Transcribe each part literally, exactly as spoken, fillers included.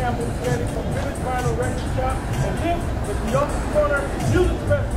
Campbell, standing from Village Vinyl Record Shop, and this is the Office Corner Music Special.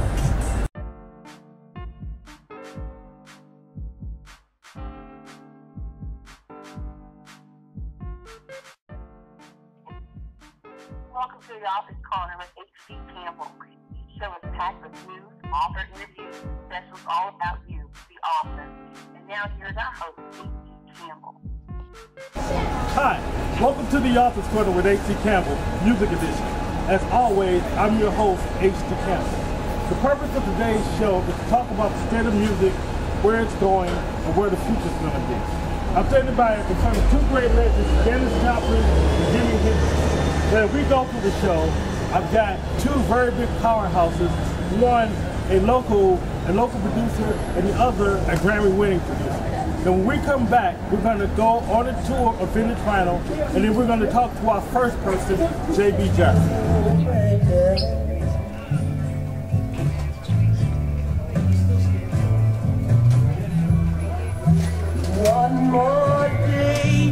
Welcome to the Office Corner with H D Campbell. The show is packed with news, author interviews, specials all about you, the author. And now here's our host, H D Campbell. Hi, welcome to the Office Corner with H D Campbell, Music Edition. As always, I'm your host, H D Campbell. The purpose of today's show is to talk about the state of music, where it's going, and where the future's going to be. I'm standing by in front of two great legends, Janis Joplin and Jimi Hendrix. As we go through the show, I've got two very big powerhouses, one a local, a local producer, and the other a Grammy-winning producer. Then when we come back, we're going to go on a tour of Vintage Vinyl, and then we're going to talk to our first person, J B Johnson. One more day,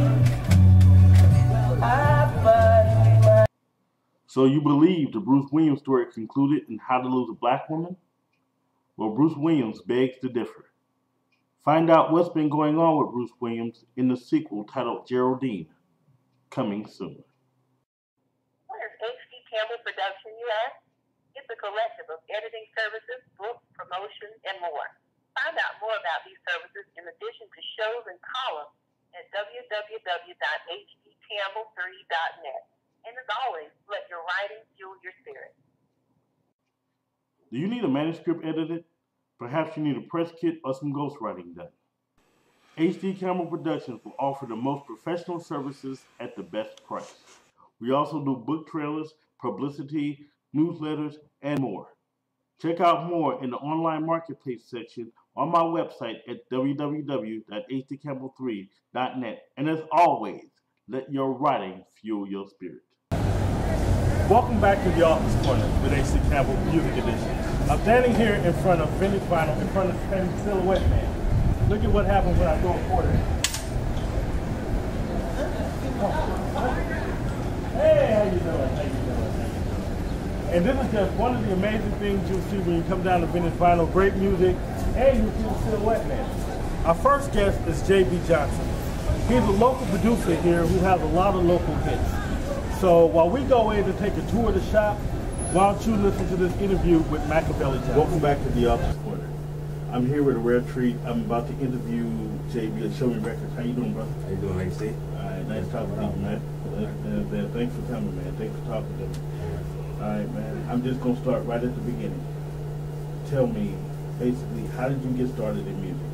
I find. So you believe the Bruce Williams story concluded in How to Lose a Black Woman? Well, Bruce Williams begs to differ. Find out what's been going on with Bruce Williams in the sequel titled Geraldine, coming soon. What is H D Campbell Production, you ask? It's a collective of editing services, books, promotions, and more. Find out more about these services in addition to shows and columns at w w w dot h d campbell three dot net. And as always, let your writing fuel your spirit. Do you need a manuscript edited? Perhaps you need a press kit or some ghostwriting done. H D Campbell Productions will offer the most professional services at the best price. We also do book trailers, publicity, newsletters, and more. Check out more in the online marketplace section on my website at w w w dot h d campbell three dot net. And as always, let your writing fuel your spirit. Welcome back to the Office Corner with H D Campbell Music Edition. I'm standing here in front of Vintage Vinyl, in front of the Silhouette Man. Look at what happens when I throw a quarter in. Hey, how you doing? How you doing? How you doing? And this is just one of the amazing things you'll see when you come down to Vintage Vinyl. Great music, and you'll see the Silhouette Man. Our first guest is J B Johnson. He's a local producer here who has a lot of local hits. So while we go in to take a tour of the shop, why don't you listen to this interview with Machiavelli Johnson. Welcome back to the Office Corner. I'm here with a rare treat. I'm about to interview J B at Show Me Records. How you doing, brother? How you doing, H D? All right, nice talking to you, man. Uh, uh, thanks for coming, man. Thanks for talking to me. All right, man. I'm just going to start right at the beginning. Tell me, basically, how did you get started in music?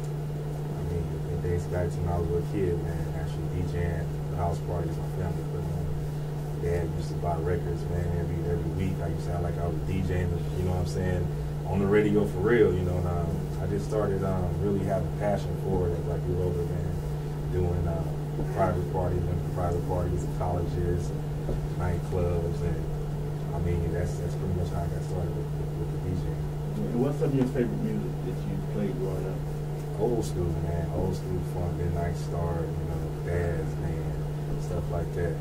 I mean, it dates back to when I was a little kid, man. Actually, DJing the house parties, my family put on. Dad used to buy records, man, every every week. I used to sound like I was DJing, you know what I'm saying, on the radio for real, you know. And um, I just started um, really having passion for it as I grew older, man. Doing uh, private parties, went to private parties, colleges, nightclubs, and I mean, that's that's pretty much how I got started with, with, with the DJing. And what's some of your favorite music that you played growing up? Old school, man. Old school funk, Midnight Star, you know, Daz, man, stuff like that.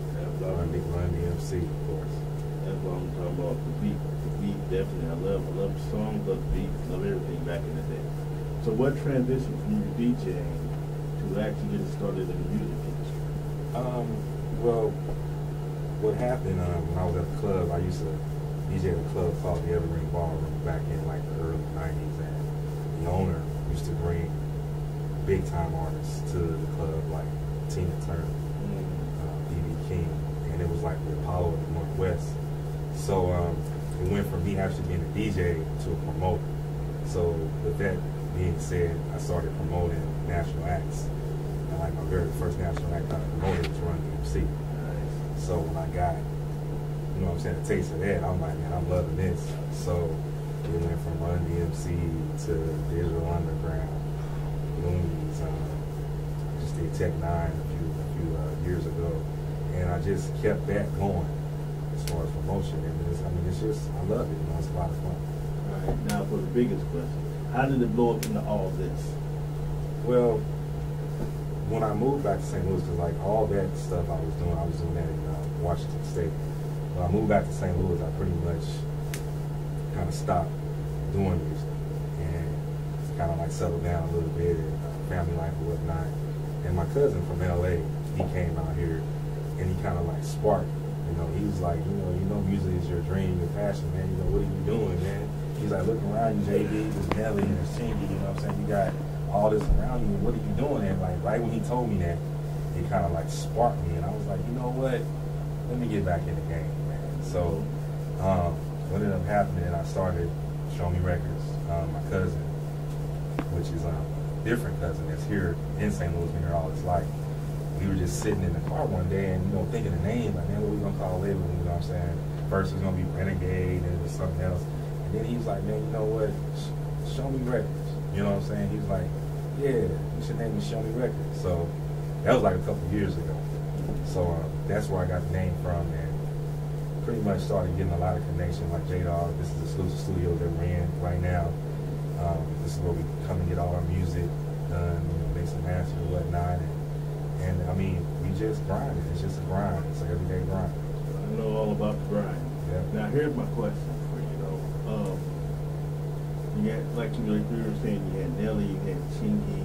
Run D M C, of course. That's what I'm talking about. The beat, the beat, definitely. I love, I love the songs, love the beat, love everything back in the day. So, what transitioned from your DJing to actually getting started in the music industry? Um, well, what happened um, when I was at the club, I used to D J at a club called the Evergreen Ballroom back in like the early nineties, and the owner used to bring big time artists to the club like Tina Turner, mm-hmm. uh, B B King. And it was like the Apollo in the Northwest. So um, it went from me actually being a D J to a promoter. So with that being said, I started promoting national acts. And like my very first national act I promoted was Run D M C. So when I got, you know what I'm saying, a taste of that, I'm like, man, I'm loving this. So we went from Run D M C to Digital Underground, Loonies, um, just did Tech Nine a few, a few uh, years ago. And I just kept that going as far as promotion. And it's, I mean, it's just, I love it. You know, it's a lot of fun. All right, now for the biggest question. How did it blow up into all this? Well, when I moved back to Saint Louis, because like all that stuff I was doing, I was doing that in uh, Washington State. When I moved back to Saint Louis, I pretty much kind of stopped doing music and kind of like settled down a little bit and uh, family life and whatnot. And my cousin from L A, he came out here and he kind of like sparked. You know, he was like, you know, you know, music is your dream, your passion, man. You know, what are you doing, man? He's like, looking around you, J B, there's Nelly and there's Chingy, you know what I'm saying? You got all this around you, what are you doing? And like, right when he told me that, it kind of like sparked me, and I was like, you know what? Let me get back in the game, man. So, um, what ended up happening, I started Show Me Records. Um, my cousin, which is um, a different cousin that's here in Saint Louis, been here all his life. We were just sitting in the car one day and, you know, thinking the name, like, man, what we gonna call it? You know what I'm saying? First it was gonna be Renegade, and it was something else. And then he was like, man, you know what? Show Me Records. You know what I'm saying? He was like, yeah, you should name me Show Me Records. So that was like a couple of years ago. So uh, that's where I got the name from, and pretty much started getting a lot of connection. Like J-Dog, this is the exclusive studio that we're in right now. Um, this is where we come and get all our music done, you know, make some masters and whatnot. And, and I mean, we just grind it. It's just a grind. It's an everyday grind. I know all about the grind. Yeah. Now, here's my question for you, though. Um, you had, like you, like you were saying, you had Nelly, you had Chingy.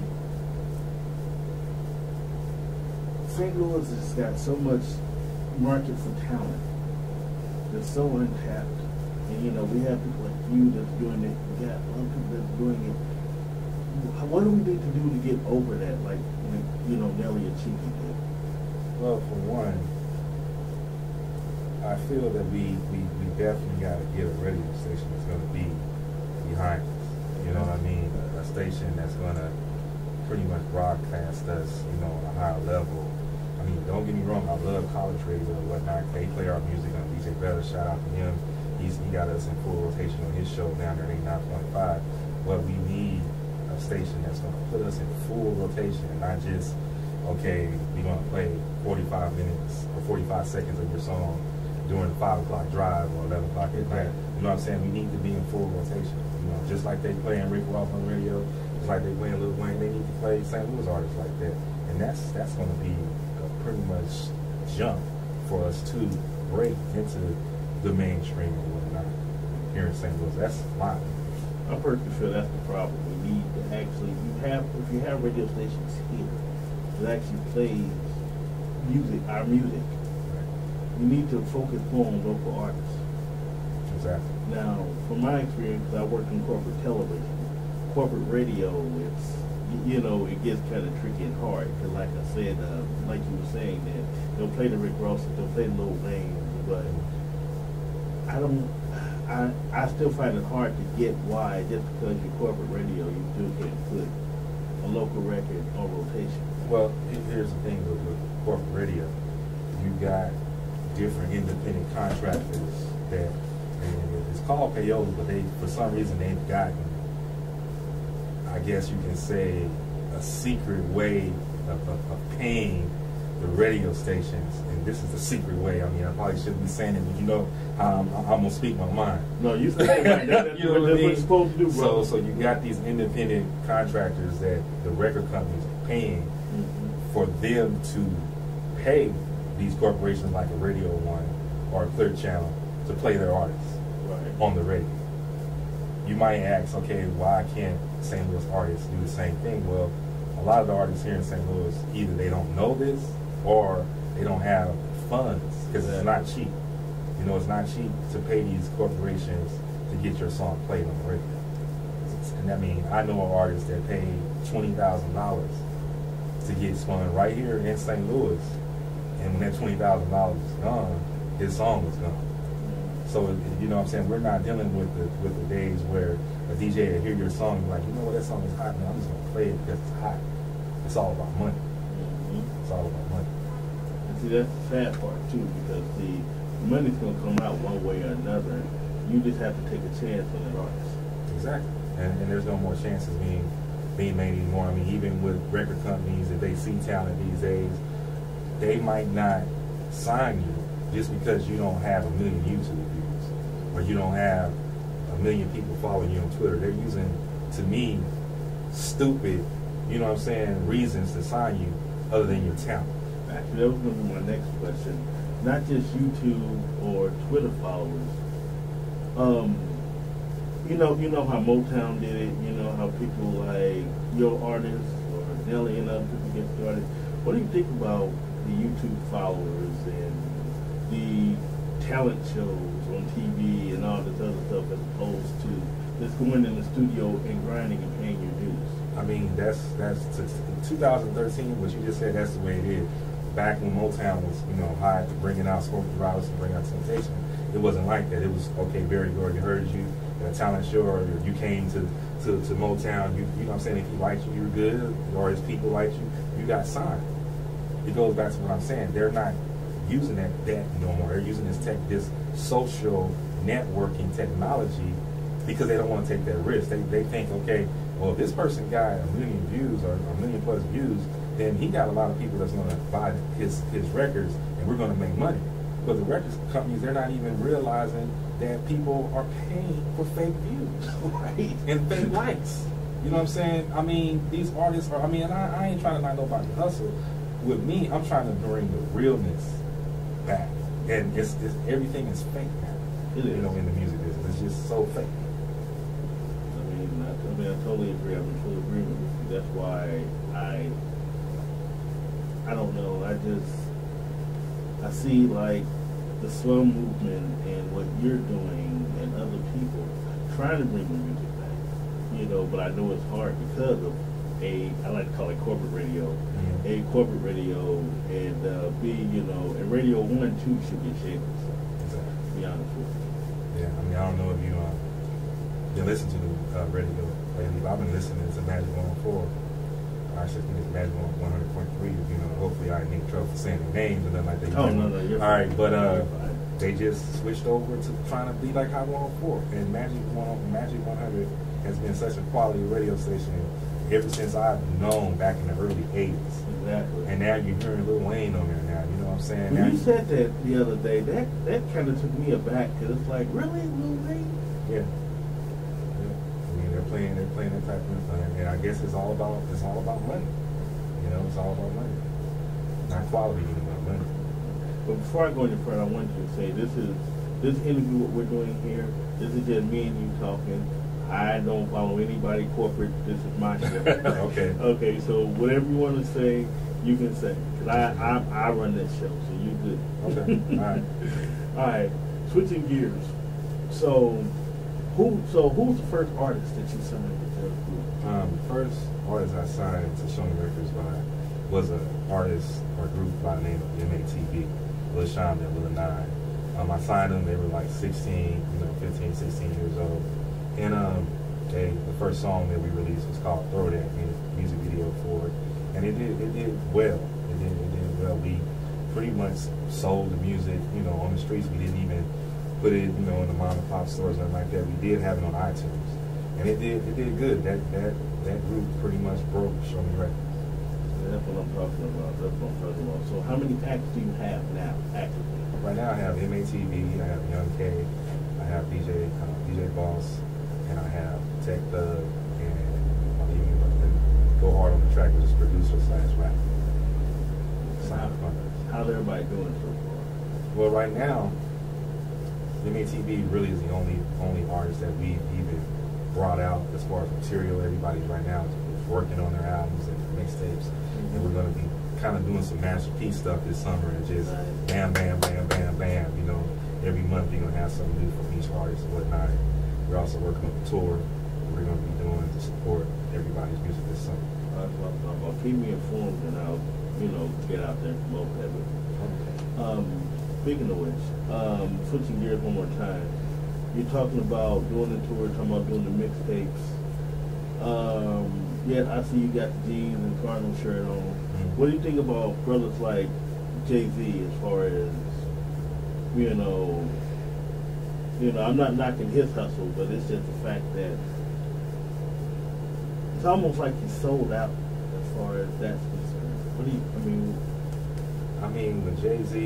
Saint Louis has got so much market for talent. That's so untapped. And, you know, we have people like you that's doing it. We got a lot of people that's doing it. What do we need to do to get over that, like, you know, Nelly and Chingy did? Well, for one, I feel that we, we, we definitely got to get a radio station that's going to be behind us. You know what I mean? A, a station that's going to pretty much broadcast us, you know, on a higher level. I mean, don't get me wrong, I love college radio and whatnot. They play our music on D J Better, shout out to him. He's, he got us in full rotation on his show down there at eighty-nine point five. But we need a station that's going to put us in full rotation, and not just, okay, we're going to play forty-five minutes or forty-five seconds of your song during the five o'clock drive or eleven o'clock at night. You know what I'm saying? We need to be in full rotation. You know, just like they playing Rick Ross on the radio, just like they playing Lil Wayne, they need to play Saint Louis artists like that. And that's that's going to be a pretty much jump for us to break into the mainstream and whatnot here in Saint Louis. That's my I personally feel that's the problem. We need to actually, you have, if you have radio stations here that actually plays music, our music, you need to focus more on local artists. exactly. Now, from my experience, I worked in corporate television, corporate radio, it's, you know, it gets kind of tricky and hard. Because like I said, uh, like you were saying, that they'll play the Rick Ross, they'll play the Lil Wayne, but I don't, I, I still find it hard to get why, just because you're corporate radio, you still can't put a local record on rotation. Well, here's the thing with, with corporate radio. You got different independent contractors that, and it's called payos, but they, for some reason, they've gotten, I guess you can say, a secret way of, of, of paying the radio stations, and this is the secret way. I mean, I probably shouldn't be saying it, but you know, um, I'm gonna speak my mind. No, you said that. That's you know what, what that's I mean? what it's supposed to do, bro. So, so you got these independent contractors that the record companies are paying mm-hmm. for them to pay these corporations like a Radio One or a Clear Channel to play their artists right. on the radio. You might ask, okay, why can't Saint Louis artists do the same thing? Well, a lot of the artists here in Saint Louis, either they don't know this or they don't have funds, because it's not cheap. You know, it's not cheap to pay these corporations to get your song played on the radio. And I mean, I know an artist that paid twenty thousand dollars to get spun right here in Saint Louis, and when that twenty thousand dollars was gone, his song was gone. So, you know what I'm saying, we're not dealing with the with the days where a D J will hear your song and be like, you know what, that song is hot, man, I'm just going to play it because it's hot. It's all about money. Mm-hmm. It's all about money. And see, that's the sad part, too, because the money's going to come out one way or another. You just have to take a chance on an artist. Exactly. And, and there's no more chances being being made anymore. I mean, even with record companies, if they see talent these days, they might not sign you just because you don't have a million YouTube views or you don't have a million people following you on Twitter. They're using, to me, stupid, you know what I'm saying, reasons to sign you other than your talent. Actually, that was going to be my next question. Not just YouTube or Twitter followers. Um, you know, you know how Motown did it. You know how people like your artists or Nelly and other people get started. What do you think about the YouTube followers and the talent shows on T V and all this other stuff, as opposed to just going in the studio and grinding and paying your dues? I mean, that's that's in two thousand thirteen. What you just said, that's the way it is. Back when Motown was, you know, high to bringing out Smokey Robinson, to bring out Temptation, it wasn't like that. It was okay. Barry Gordy heard you at a talent show, or you came to, to, to Motown. You you know what I'm saying? If he liked you, you were good, or his people liked you, you got signed. It goes back to what I'm saying. They're not using that that no more. They're using this tech, this social networking technology, because they don't want to take that risk. They they think, okay, well, if this person got a million views or a million plus views, then he got a lot of people that's going to buy his his records, and we're going to make money. But the record companies, they're not even realizing that people are paying for fake views, right, and fake likes. You know what I'm saying? I mean, these artists are. I mean, and I, I ain't trying to knock nobody hustle. With me, I'm trying to bring the realness back, and it's, it's everything is fake now. It is. You know, in the music business, it's just so fake. I mean, I, I mean, I totally agree. I'm in full agreement with you. That's why I, I don't know. I just, I see like the slum movement and what you're doing and other people trying to bring the music back. You know, but I know it's hard because of a, I like to call it corporate radio, mm-hmm. a corporate radio, and uh, B, you know, and Radio One too should be ashamed of itself. Exactly. To be honest with you. Yeah, I mean, I don't know if you uh, you listen to the uh, radio lately, but I've been listening to Magic one oh four. I should think it's Magic one hundred point three. You know, hopefully I ain't in trouble for saying their names and nothing like that. Oh no, no, you're all right, but uh, they just switched over to trying to be like Hot one oh four, and Magic one, Magic one hundred has been such a quality radio station ever since I've known back in the early eighties. Exactly. And now you're hearing Lil Wayne on there now, you know what I'm saying? When now you said that the other day, that, that kind of took me aback, because it's like, really, Lil Wayne? Yeah. Yeah. I mean, they're playing, they're playing that type of thing, and I guess it's all about, it's all about money. You know, it's all about money. Not quality, but money. But before I go any further, I want you to say, this is, this interview, what we're doing here, this is just me and you talking. I don't follow anybody corporate. This is my show. Okay. Okay, so whatever you want to say, you can say. Because I, I, I run this show, so you good. Okay, all right. All right, switching gears. So, who so who's the first artist that you signed with your group? Um, the first artist I signed to Sony Records by was an artist or group by the name of M A T V, Lil Sham and Lil Nine. Um, I signed them, they were like sixteen, you know, fifteen, sixteen years old. And um, they, the first song that we released was called Throw That, made a music video for it. And it did, it did well. It did, it did well. We pretty much sold the music, you know, on the streets. We didn't even put it, you know, in the mom and pop stores, nothing like that. We did have it on iTunes. And it did, it did good. That, that, that group pretty much broke Show Me Records. That's what I'm talking about. That's what I'm talking about. So how many acts do you have now, actively? Right now I have M A T V, I have Young K, I have D J, uh, D J Boss, and I have Tech Thug, and I'm even going to go hard on the track with this producer slash rapper. How, how's everybody doing so far? Well, right now, M A T V really is the only only artist that we've even brought out as far as material. Everybody's right now is working on their albums and mixtapes, mm-hmm. and we're going to be kind of doing some masterpiece stuff this summer, and just bam, bam, bam, bam, bam. You know, every month you're going to have something new from each artist and whatnot. We're also working on a tour we're going to be doing to support everybody's music this summer. That's what I'm talking about. Keep me informed, and I'll, you know, get out there and promote that. Okay. Um, speaking of which, um, switching gears one more time, you're talking about doing the tour, talking about doing the mixtapes. Um, yeah, I see you got the jeans and Cardinal shirt on. Mm-hmm. What do you think about brothers like Jay-Z as far as, you know, you know, I'm not knocking his hustle, but it's just the fact that it's almost like he's sold out as far as that's concerned. What do you, I mean? I mean, with Jay-Z,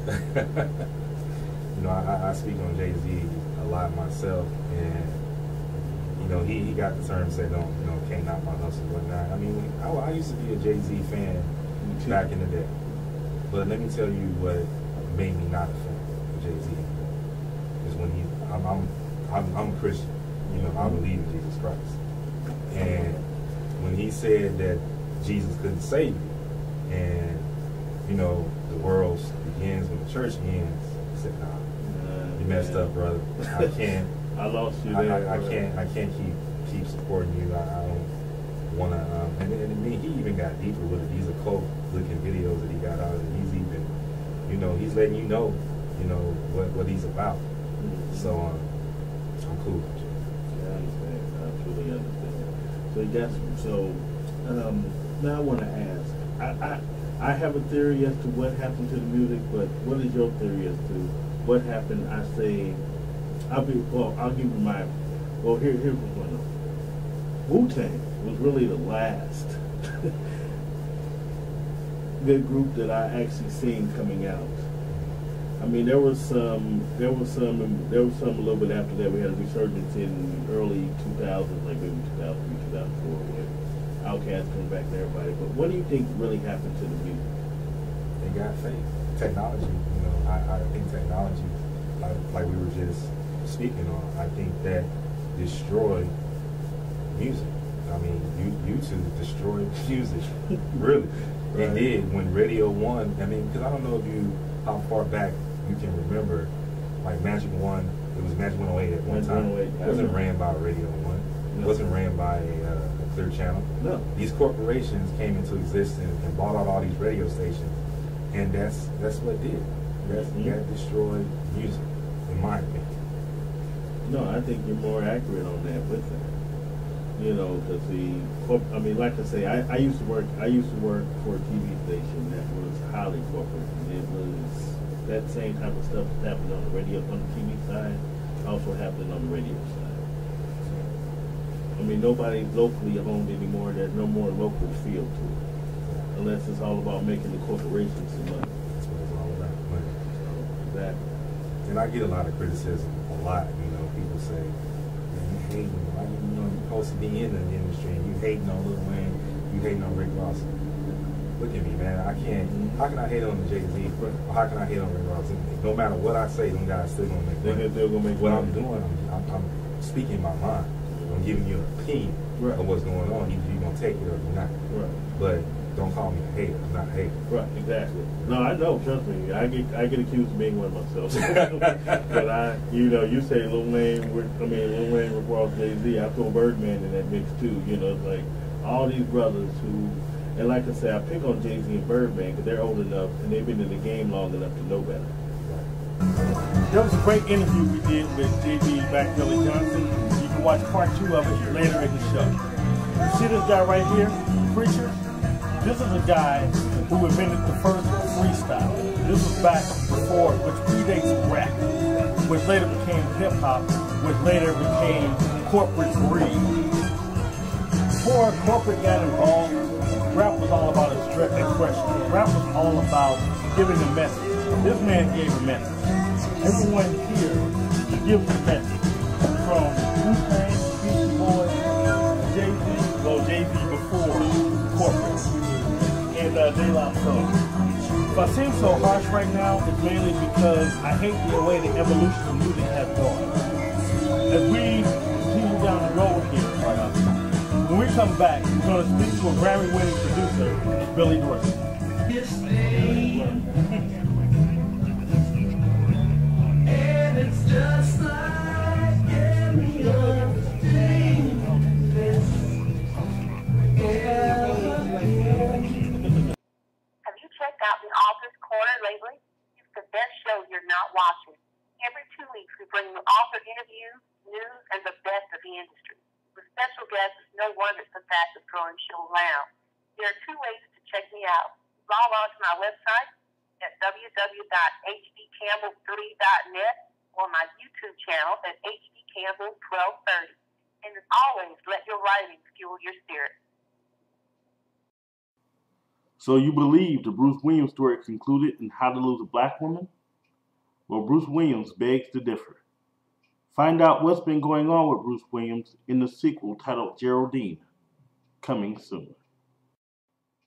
you know, I, I speak on Jay-Z a lot myself, and, you know, he, he got the term said, don't, you know, can't knock my hustle and whatnot. I mean, I, I used to be a Jay-Z fan back in the day. But let me tell you what made me not a fan of Jay-Z anymore. Is when he, I'm, I'm, I'm, I'm a Christian. You know, I believe in Jesus Christ. And when he said that Jesus couldn't save you, and you know, the world begins when the church ends, he said, nah, uh, you messed yeah. up, brother. I can't. I lost you I, there. I, I can't. I can't keep keep supporting you. I, I don't want to. Um, and, and I mean, he even got deeper with it. These occult-looking videos that he got out of it. He's even, you know, he's letting you know, you know, what what he's about. Mm-hmm. So um, I'm cool with you. Yeah, I understand. I truly understand. So you got some. So um, now I want to ask. I, I I have a theory as to what happened to the music, but what is your theory as to what happened? I say. I'll be well. I'll give you my. Well, here, here's what's going on. Wu-Tang was really the last good group that I actually seen coming out. I mean, there was some, there was some, there was some a little bit after that. We had a resurgence in the early two thousands, like maybe two thousand three, two thousand four, with Outkast coming back to everybody. But what do you think really happened to the music? They got faith. Technology. You know, I, I think technology, like, like we were just speaking on, I think that destroyed music. I mean, you, YouTube destroyed music, really. Right. It did when Radio One. I mean, because I don't know if you how far back you can remember, like Magic One. It was Magic one oh eight at one Magic time. It wasn't ran by Radio One. No. It wasn't ran by a, uh, a clear channel. No. These corporations came into existence and bought out all these radio stations, and that's that's what did. That's mm-hmm. that destroyed music, in my opinion. No, I think you're more accurate on that with that. You know, because the, I mean, like I say, I, I used to work, I used to work for a T V station that was highly corporate. And it was that same type of stuff that happened on the radio, on the T V side, also happened on the radio side. I mean, nobody's locally owned anymore. There's no more local feel to it, unless it's all about making the corporations some money. That's what it's all about, money. Exactly. And I get a lot of criticism, a lot. You know, people say, "Man, you hating? Why you, you know you're supposed to be in the industry and you hating on Lil Wayne, you hating on Rick Ross?" Look at me, man. I can't. How can I hate on Jay-Z? Or how can I hate on Rick Ross? No matter what I say, them guys still gonna make money. They're gonna make what money. I'm doing, I'm, I'm, I'm speaking my mind. I'm giving you an opinion right. of what's going on. Either you're gonna take it or you're not. Right. But don't call me a hater. I'm not a hater. Right, exactly. No, I know. Trust me. I get I get accused of being one myself. But I, you know, you say Lil Wayne, I mean Lil Wayne, Rick Ross, Jay-Z. I throw Birdman in that mix too. You know, it's like all these brothers who, and like I say, I pick on Jay-Z and Birdman because they're old enough and they've been in the game long enough to know better. That was a great interview we did with J B Billy Dorsey. You can watch part two of it later in the show. You see this guy right here, Preacher? This is a guy who invented the first freestyle. This was back before, which predates rap, which later became hip-hop, which later became corporate greed. Before corporate got involved, rap was all about expression. Rap was all about giving a message. This man gave a message. Everyone here gives a message. From Wu-Tang, Beastie Boys, Jay-Z, well, Jay-Z before corporate, and uh, De La Soul. If I seem so harsh right now, it's mainly because I hate the way the evolution of music has gone. As we continue down the road here, uh, when we come back, we're going to speak to a Grammy-winning producer, Billy Dorsey. And it's just like every other thing. Have you checked out the Author's Corner lately? It's the best show you're not watching. Every two weeks we bring you author interviews, news, and the best of the industry. With special guests, it's no wonder it's the fastest growing show around. There are two ways to check me out. Log on to my website at w w w dot h d campbell three dot net or my YouTube channel at H D Campbell twelve thirty. And as always, let your writing fuel your spirit. So you believe the Bruce Williams story concluded in How to Lose a Black Woman? Well, Bruce Williams begs to differ. Find out what's been going on with Bruce Williams in the sequel titled Geraldine, coming soon.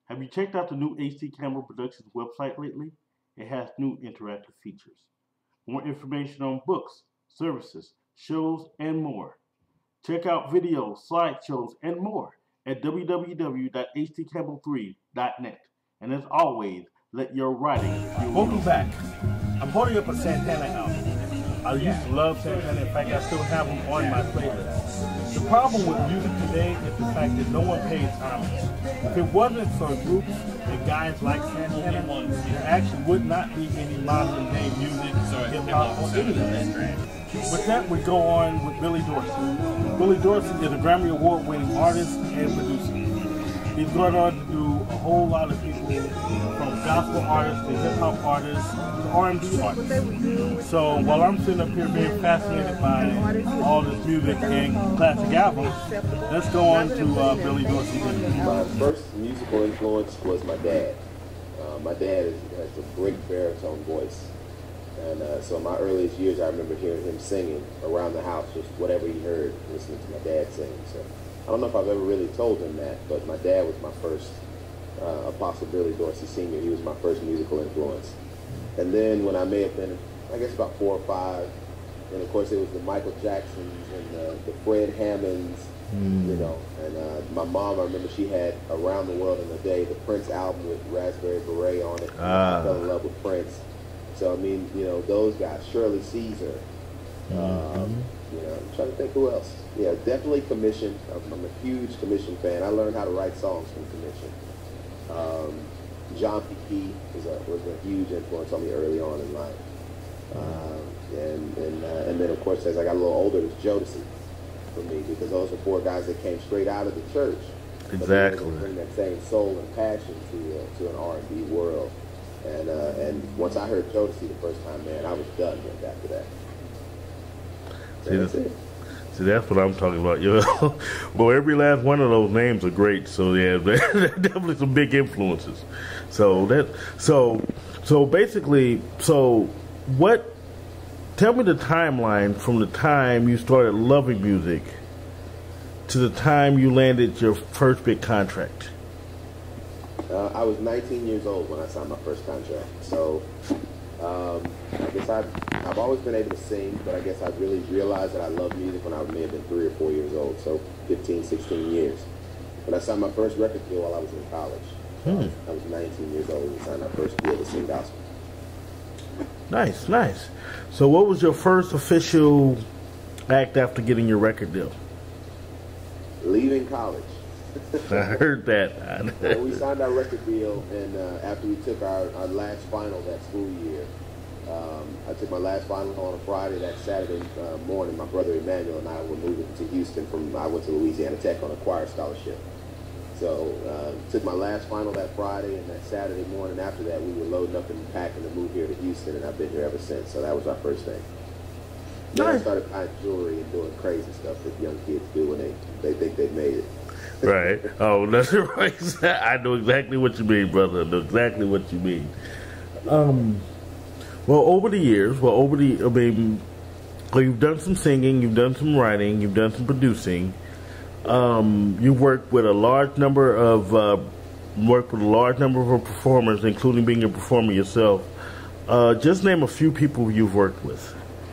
Have you checked out the new H D Camera Productions website lately? It has new interactive features. More information on books, services, shows, and more. Check out videos, slideshows, and more at w w w dot h d campbell three dot net. And as always, let your writing fuel. Welcome back. I'm holding up a Santana album. I used to love Santana. In fact, I still have them on my playlist. The problem with music today is the fact that no one pays homage. If it wasn't for groups and guys like Santana, there actually would not be any modern day music, hip hop, or anything. But that would go on with Billy Dorsey. Billy Dorsey is a Grammy Award winning artist and producer. He's gone on to do a whole lot of people, from gospel artists to hip hop artists to R and B artists. So while I'm sitting up here being fascinated by all this music and classic albums, let's go on to uh, Billy Dorsey's interview. My first musical influence was my dad. Uh, my dad is, has a great baritone voice. And uh, so in my earliest years, I remember hearing him singing around the house, just whatever he heard, listening to my dad sing. So I don't know if I've ever really told him that, but my dad was my first uh, Apostle Billy Dorsey Senior He was my first musical influence. And then when I may have been, I guess about four or five, and of course it was the Michael Jacksons and the, the Fred Hammonds, mm. you know. And uh, my mom, I remember she had Around the World in a Day, the Prince album with Raspberry Beret on it. Ah. I fell in love with Prince. So, I mean, you know, those guys, Shirley Caesar, um, mm-hmm. you know, I'm trying to think who else. Yeah, definitely commission. I'm, I'm a huge commission fan. I learned how to write songs from commission. Um, John P. Key was a, was a huge influence on me early on in life. Um, and and, uh, and then, of course, as I got a little older, it was Jodeci for me, because those were four guys that came straight out of the church. Exactly. But bring that same soul and passion to, uh, to an R and B world. And uh, and once I heard Jodeci the first time, man, I was done with after that. See, that's, it. see, that's what I'm talking about. You know? Well, every last one of those names are great. So yeah, they're definitely some big influences. So that so so basically, so what? Tell me the timeline from the time you started loving music to the time you landed your first big contract. Uh, I was nineteen years old when I signed my first contract. So um, I guess I've, I've always been able to sing, but I guess I really realized that I love music when I may have been three or four years old, so fifteen, sixteen years. But I signed my first record deal while I was in college. Hmm. I was nineteen years old and signed my first deal to sing gospel. Nice, nice. So what was your first official act after getting your record deal? Leaving college. I heard that. So we signed our record deal, and uh, after we took our, our last final that school year, um, I took my last final on a Friday. That Saturday uh, morning, my brother Emmanuel and I were moving to Houston from, I went to Louisiana Tech on a choir scholarship. So uh, took my last final that Friday, and that Saturday morning after that, we were loading up and packing to move here to Houston, and I've been here ever since. So that was our first thing. Then nice. I started buying jewelry and doing crazy stuff that young kids do when they, they think they've made it. Right. Oh, that's right. I know exactly what you mean, brother. I know exactly what you mean. Um, well, over the years, well, over the, I mean, well, you've done some singing, you've done some writing, you've done some producing. Um, you worked with a large number of, uh, worked with a large number of performers, including being a performer yourself. Uh, just name a few people you've worked with.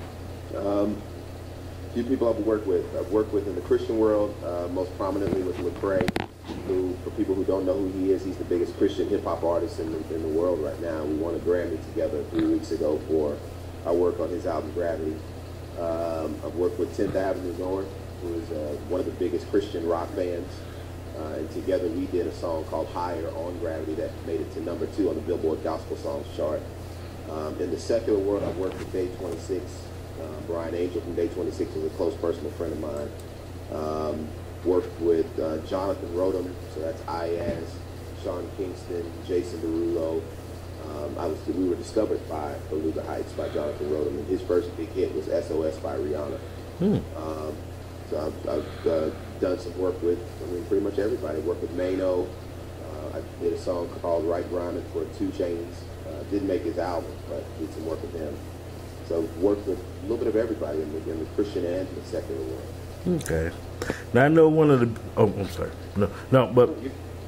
Um, few people I've worked with. I've worked with in the Christian world, uh, most prominently with Lecrae, who, for people who don't know who he is, he's the biggest Christian hip-hop artist in the, in the world right now. We won a Grammy together three weeks ago for our work on his album, Gravity. Um, I've worked with tenth Avenue North, who is uh, one of the biggest Christian rock bands. Uh, and together we did a song called Higher on Gravity that made it to number two on the Billboard Gospel Songs chart. Um, in the secular world, I've worked with Day twenty-six. Uh, Brian Angel from Day twenty-six is a close personal friend of mine. Um, worked with uh, Jonathan Rodham, so that's Iaz, Sean Kingston, Jason Derulo. Um, I was, we were discovered by Beluga Heights by Jonathan Rodham, and his first big hit was S O S by Rihanna. Hmm. Um, so I've, I've uh, done some work with, I mean, pretty much everybody. Worked with Mano. Uh, I did a song called Right Grinding for Two Chainz. Uh, didn't make his album, but did some work with him. So worked with a little bit of everybody in the, in the Christian and the secular world. Okay. Now I know one of the. Oh, I'm sorry. No, no, but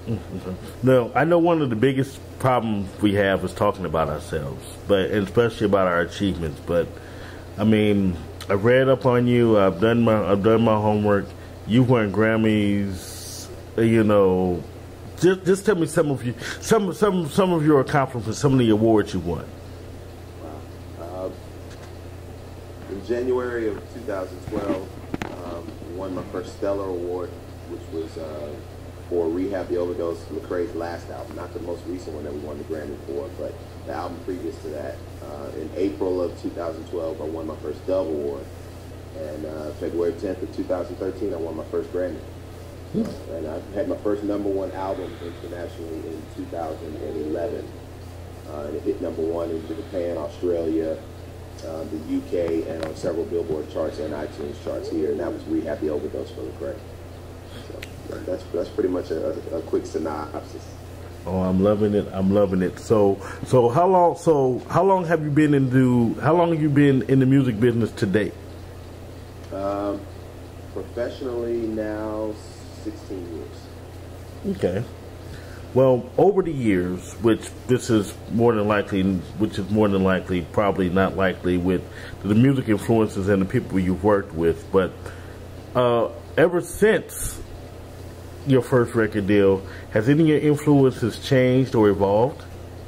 No, I know one of the biggest problems we have is talking about ourselves, but and especially about our achievements. But I mean, I read up on you. I've done my I've done my homework. You won Grammys. You know, just just tell me some of you some some some of your accomplishments, some of the awards you won. Wow. Uh, in January of two thousand twelve, um, won my first Stellar Award, which was. Uh, for Rehab the Overdose, Lecrae's last album, not the most recent one that we won the Grammy for, but the album previous to that. Uh, in April of two thousand twelve, I won my first Dove Award. And uh, February tenth of two thousand thirteen, I won my first Grammy. Uh, and I had my first number one album internationally in two thousand eleven. Uh, and it hit number one in Japan, Australia, uh, the U K, and on several Billboard charts and iTunes charts here. And that was Rehab the Overdose for Lecrae. So, That's that's pretty much a, a, a quick synopsis. Oh, I'm loving it. I'm loving it. So so how long so how long have you been into how long have you been in the music business to date? Um, professionally now sixteen years. Okay. Well, over the years, which this is more than likely, which is more than likely, probably not likely with the music influences and the people you've worked with, but uh, ever since your first record deal, has any of your influences changed or evolved?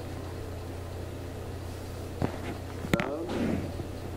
Um,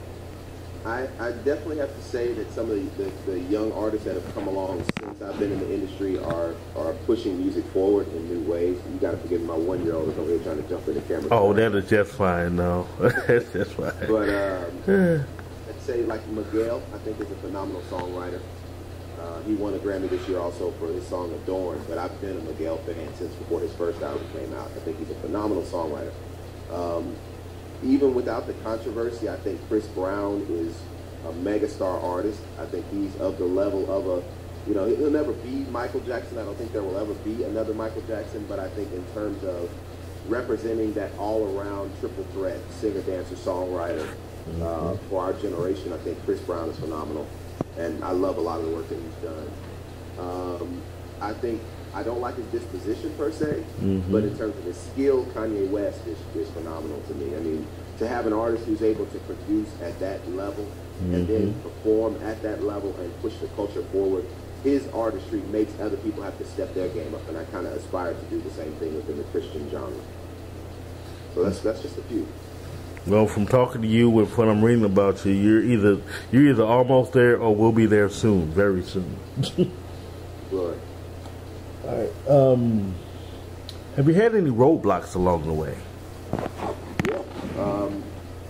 I, I definitely have to say that some of the, the, the young artists that have come along since I've been in the industry are, are pushing music forward in new ways. You got to forgive me, my one-year-old is over here trying to jump in the camera. Oh, that is just fine, no. That's just fine. But um, I'd say like Miguel, I think is a phenomenal songwriter. Uh, he won a Grammy this year also for his song Adorn, but I've been a Miguel fan since before his first album came out. I think he's a phenomenal songwriter. Um, even without the controversy, I think Chris Brown is a megastar artist. I think he's of the level of a, you know, he'll never be Michael Jackson. I don't think there will ever be another Michael Jackson, but I think in terms of representing that all-around triple threat, singer, dancer, songwriter, uh, for our generation, I think Chris Brown is phenomenal. And I love a lot of the work that he's done. Um, I think, I don't like his disposition per se, mm-hmm. but in terms of his skill, Kanye West is, is phenomenal to me. I mean, to have an artist who's able to produce at that level mm-hmm. and then perform at that level and push the culture forward, his artistry makes other people have to step their game up. And I kind of aspire to do the same thing within the Christian genre. So that's, that's just a few. Well, from talking to you and what I'm reading about you, you're either you're either almost there or we'll be there soon, very soon. Right. All right. Um, have you had any roadblocks along the way? Yeah. Um,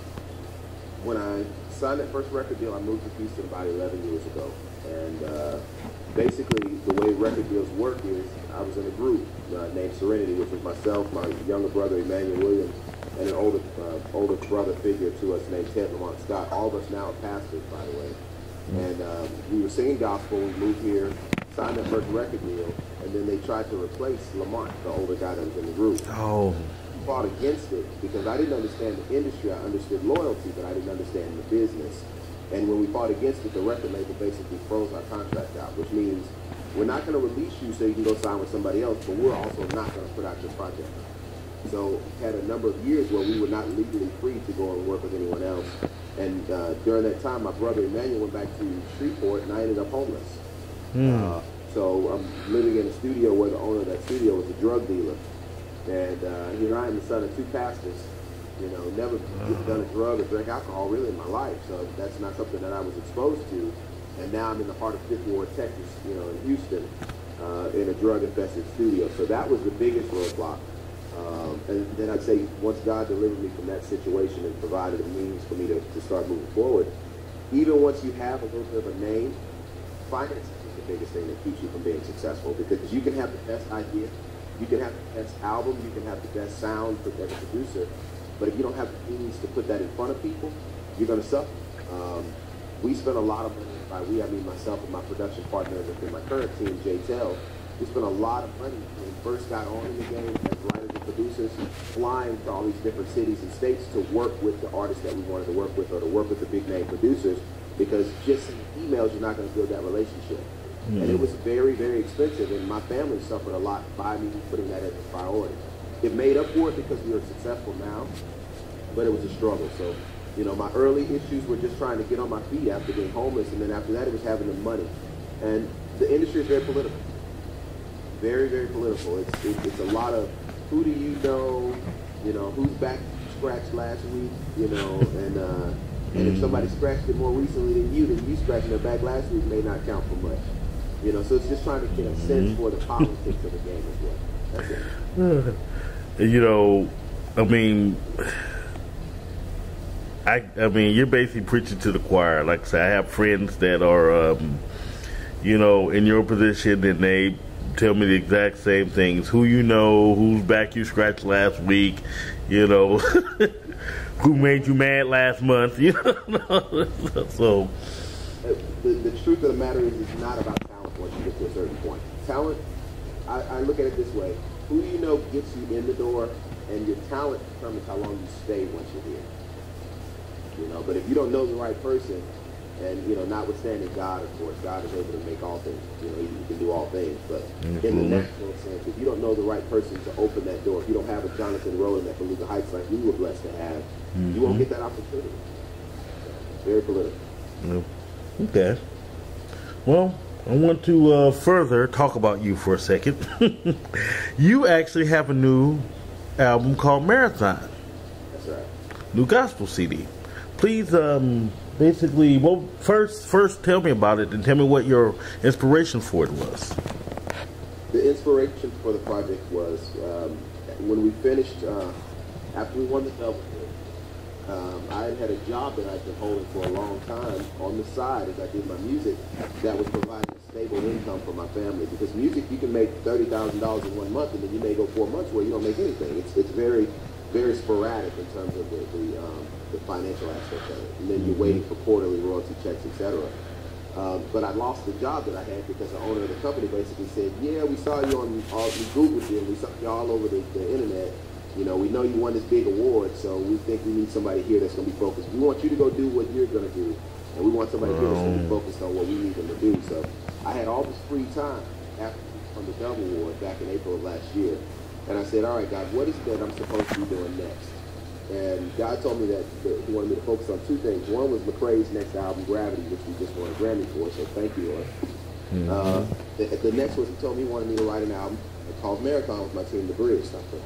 when I signed that first record deal, I moved to Houston about eleven years ago, and uh, basically the way record deals work is I was in a group uh, named Serenity, which was myself, my younger brother Emmanuel Williams, and an older uh, older brother figure to us named Ted Lamont Scott. All of us now are pastors, by the way. Mm-hmm. And um, we were singing gospel. We moved here, signed that first record deal, and then they tried to replace Lamont, the older guy that was in the group. Oh. I fought against it because I didn't understand the industry. I understood loyalty, but I didn't understand the business. And when we fought against it, the record label basically froze our contract out, which means we're not going to release you so you can go sign with somebody else, but we're also not going to put out your project. So had a number of years where we were not legally free to go and work with anyone else. And uh, during that time, my brother Emmanuel went back to Shreveport, and I ended up homeless. Mm. Uh, so I'm living in a studio where the owner of that studio was a drug dealer. And uh, here I am, the son of two pastors. You know, never uh-huh. done a drug or drank alcohol really in my life. So that's not something that I was exposed to. And now I'm in the heart of Fifth Ward, Texas, you know, in Houston, uh, in a drug-infested studio. So that was the biggest roadblock. Um, and then I'd say once God delivered me from that situation and provided a means for me to, to start moving forward, even once you have a little bit of a name, finances is the biggest thing that keeps you from being successful. Because you can have the best idea, you can have the best album, you can have the best sound for as a producer, but if you don't have the means to put that in front of people, you're going to suffer. Um, we spent a lot of money, by we, I mean myself and my production partner within my current team, J Tell, we spent a lot of money when we first got on in the game as writers and producers, flying to all these different cities and states to work with the artists that we wanted to work with or to work with the big name producers, because just in emails, you're not going to build that relationship. And it was very, very expensive, and my family suffered a lot by me putting that as a priority. It made up for it because we are successful now, but it was a struggle. So, you know, my early issues were just trying to get on my feet after being homeless, and then after that it was having the money. And the industry is very political. Very, very political. It's, it, it's a lot of who do you know, you know, who's back scratched last week, you know, and uh, and if somebody scratched it more recently than you, then you scratching their back last week may not count for much. You know, so it's just trying to get a sense for the politics of the game as well. That's it. You know, I mean, I I mean, you're basically preaching to the choir. Like I said, I have friends that are, um, you know, in your position, and they tell me the exact same things. Who you know, whose back you scratched last week, you know, who made you mad last month, you know. So the, the truth of the matter is, it's not about talent once you get to a certain point. Talent, I, I look at it this way. Who you know gets you in the door, and your talent determines how long you stay once you're here. You know, but if you don't know the right person, and, you know, notwithstanding God, of course, God is able to make all things. You know, he, he can do all things. But mm-hmm. in the natural sense, if you don't know the right person to open that door, if you don't have a Jonathan Rowland at Beluga Heights like we were blessed to have, mm-hmm. you won't get that opportunity. So, very political. Mm-hmm. Okay. Well, I want to uh, further talk about you for a second. You actually have a new album called Marathon. That's right. New gospel C D. Please, um, basically, well, first, first tell me about it, and tell me what your inspiration for it was. The inspiration for the project was um, when we finished, uh, after we won the double. Um, I had had a job that I'd been holding for a long time on the side as I did my music that was providing a stable income for my family. Because music, you can make thirty thousand dollars in one month, and then you may go four months where you don't make anything. It's it's very, very sporadic in terms of the, the, um, the financial aspect of it. And then you're waiting for quarterly royalty checks, et cetera. Um, but I lost the job that I had because the owner of the company basically said, yeah, we saw you on, all, we Googled you, and we saw you all over the, the internet. You know, we know you won this big award, so we think we need somebody here that's going to be focused. We want you to go do what you're going to do, and we want somebody here that's going to be focused on what we need them to do. So I had all this free time after from the Dove Award back in April of last year, and I said, all right, God, what is it that I'm supposed to be doing next? And God told me that He wanted me to focus on two things. One was McCrae's next album, Gravity, which we just won a Grammy for, so thank you, Lord. Mm-hmm. uh, the, the next was He told me He wanted me to write an album called Marathon with my team, The Bridge. So I thought,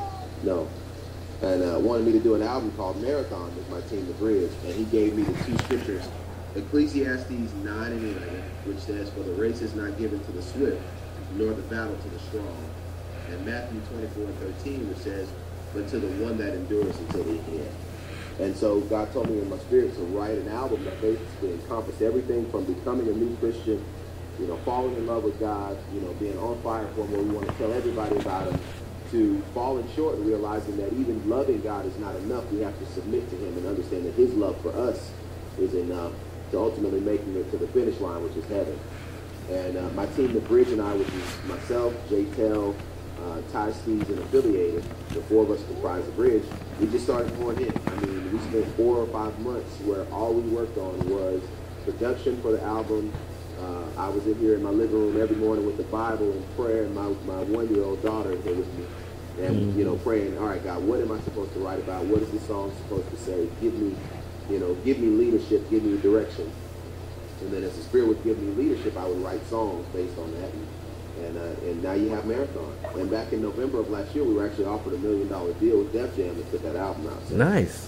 no. And uh, wanted me to do an album called Marathon with my team, The Bridge. And He gave me the two scriptures, Ecclesiastes nine and eleven, which says, for the race is not given to the swift, nor the battle to the strong. And Matthew twenty-four and thirteen, which says, but to the one that endures until the end. And so God told me in my spirit to write an album that basically encompassed everything from becoming a new Christian, you know, falling in love with God, you know, being on fire for Him, where we want to tell everybody about Him, to falling short and realizing that even loving God is not enough. We have to submit to Him and understand that His love for us is enough to ultimately making it to the finish line, which is heaven. And uh, my team, The Bridge, and I, which is myself, Jay Tell, uh, Ty Steves, and Affiliated, the four of us comprise The Bridge, we just started pouring in. I mean, we spent four or five months where all we worked on was production for the album. Uh, I was in here in my living room every morning with the Bible and prayer, and my, my one-year-old daughter here with me. And, you know, praying, all right, God, what am I supposed to write about? What is this song supposed to say? Give me, you know, give me leadership, give me direction. And then as the Spirit would give me leadership, I would write songs based on that. And, and, uh, and now you have Marathon. And back in November of last year, we were actually offered a million dollar deal with Def Jam to put that album out. So nice.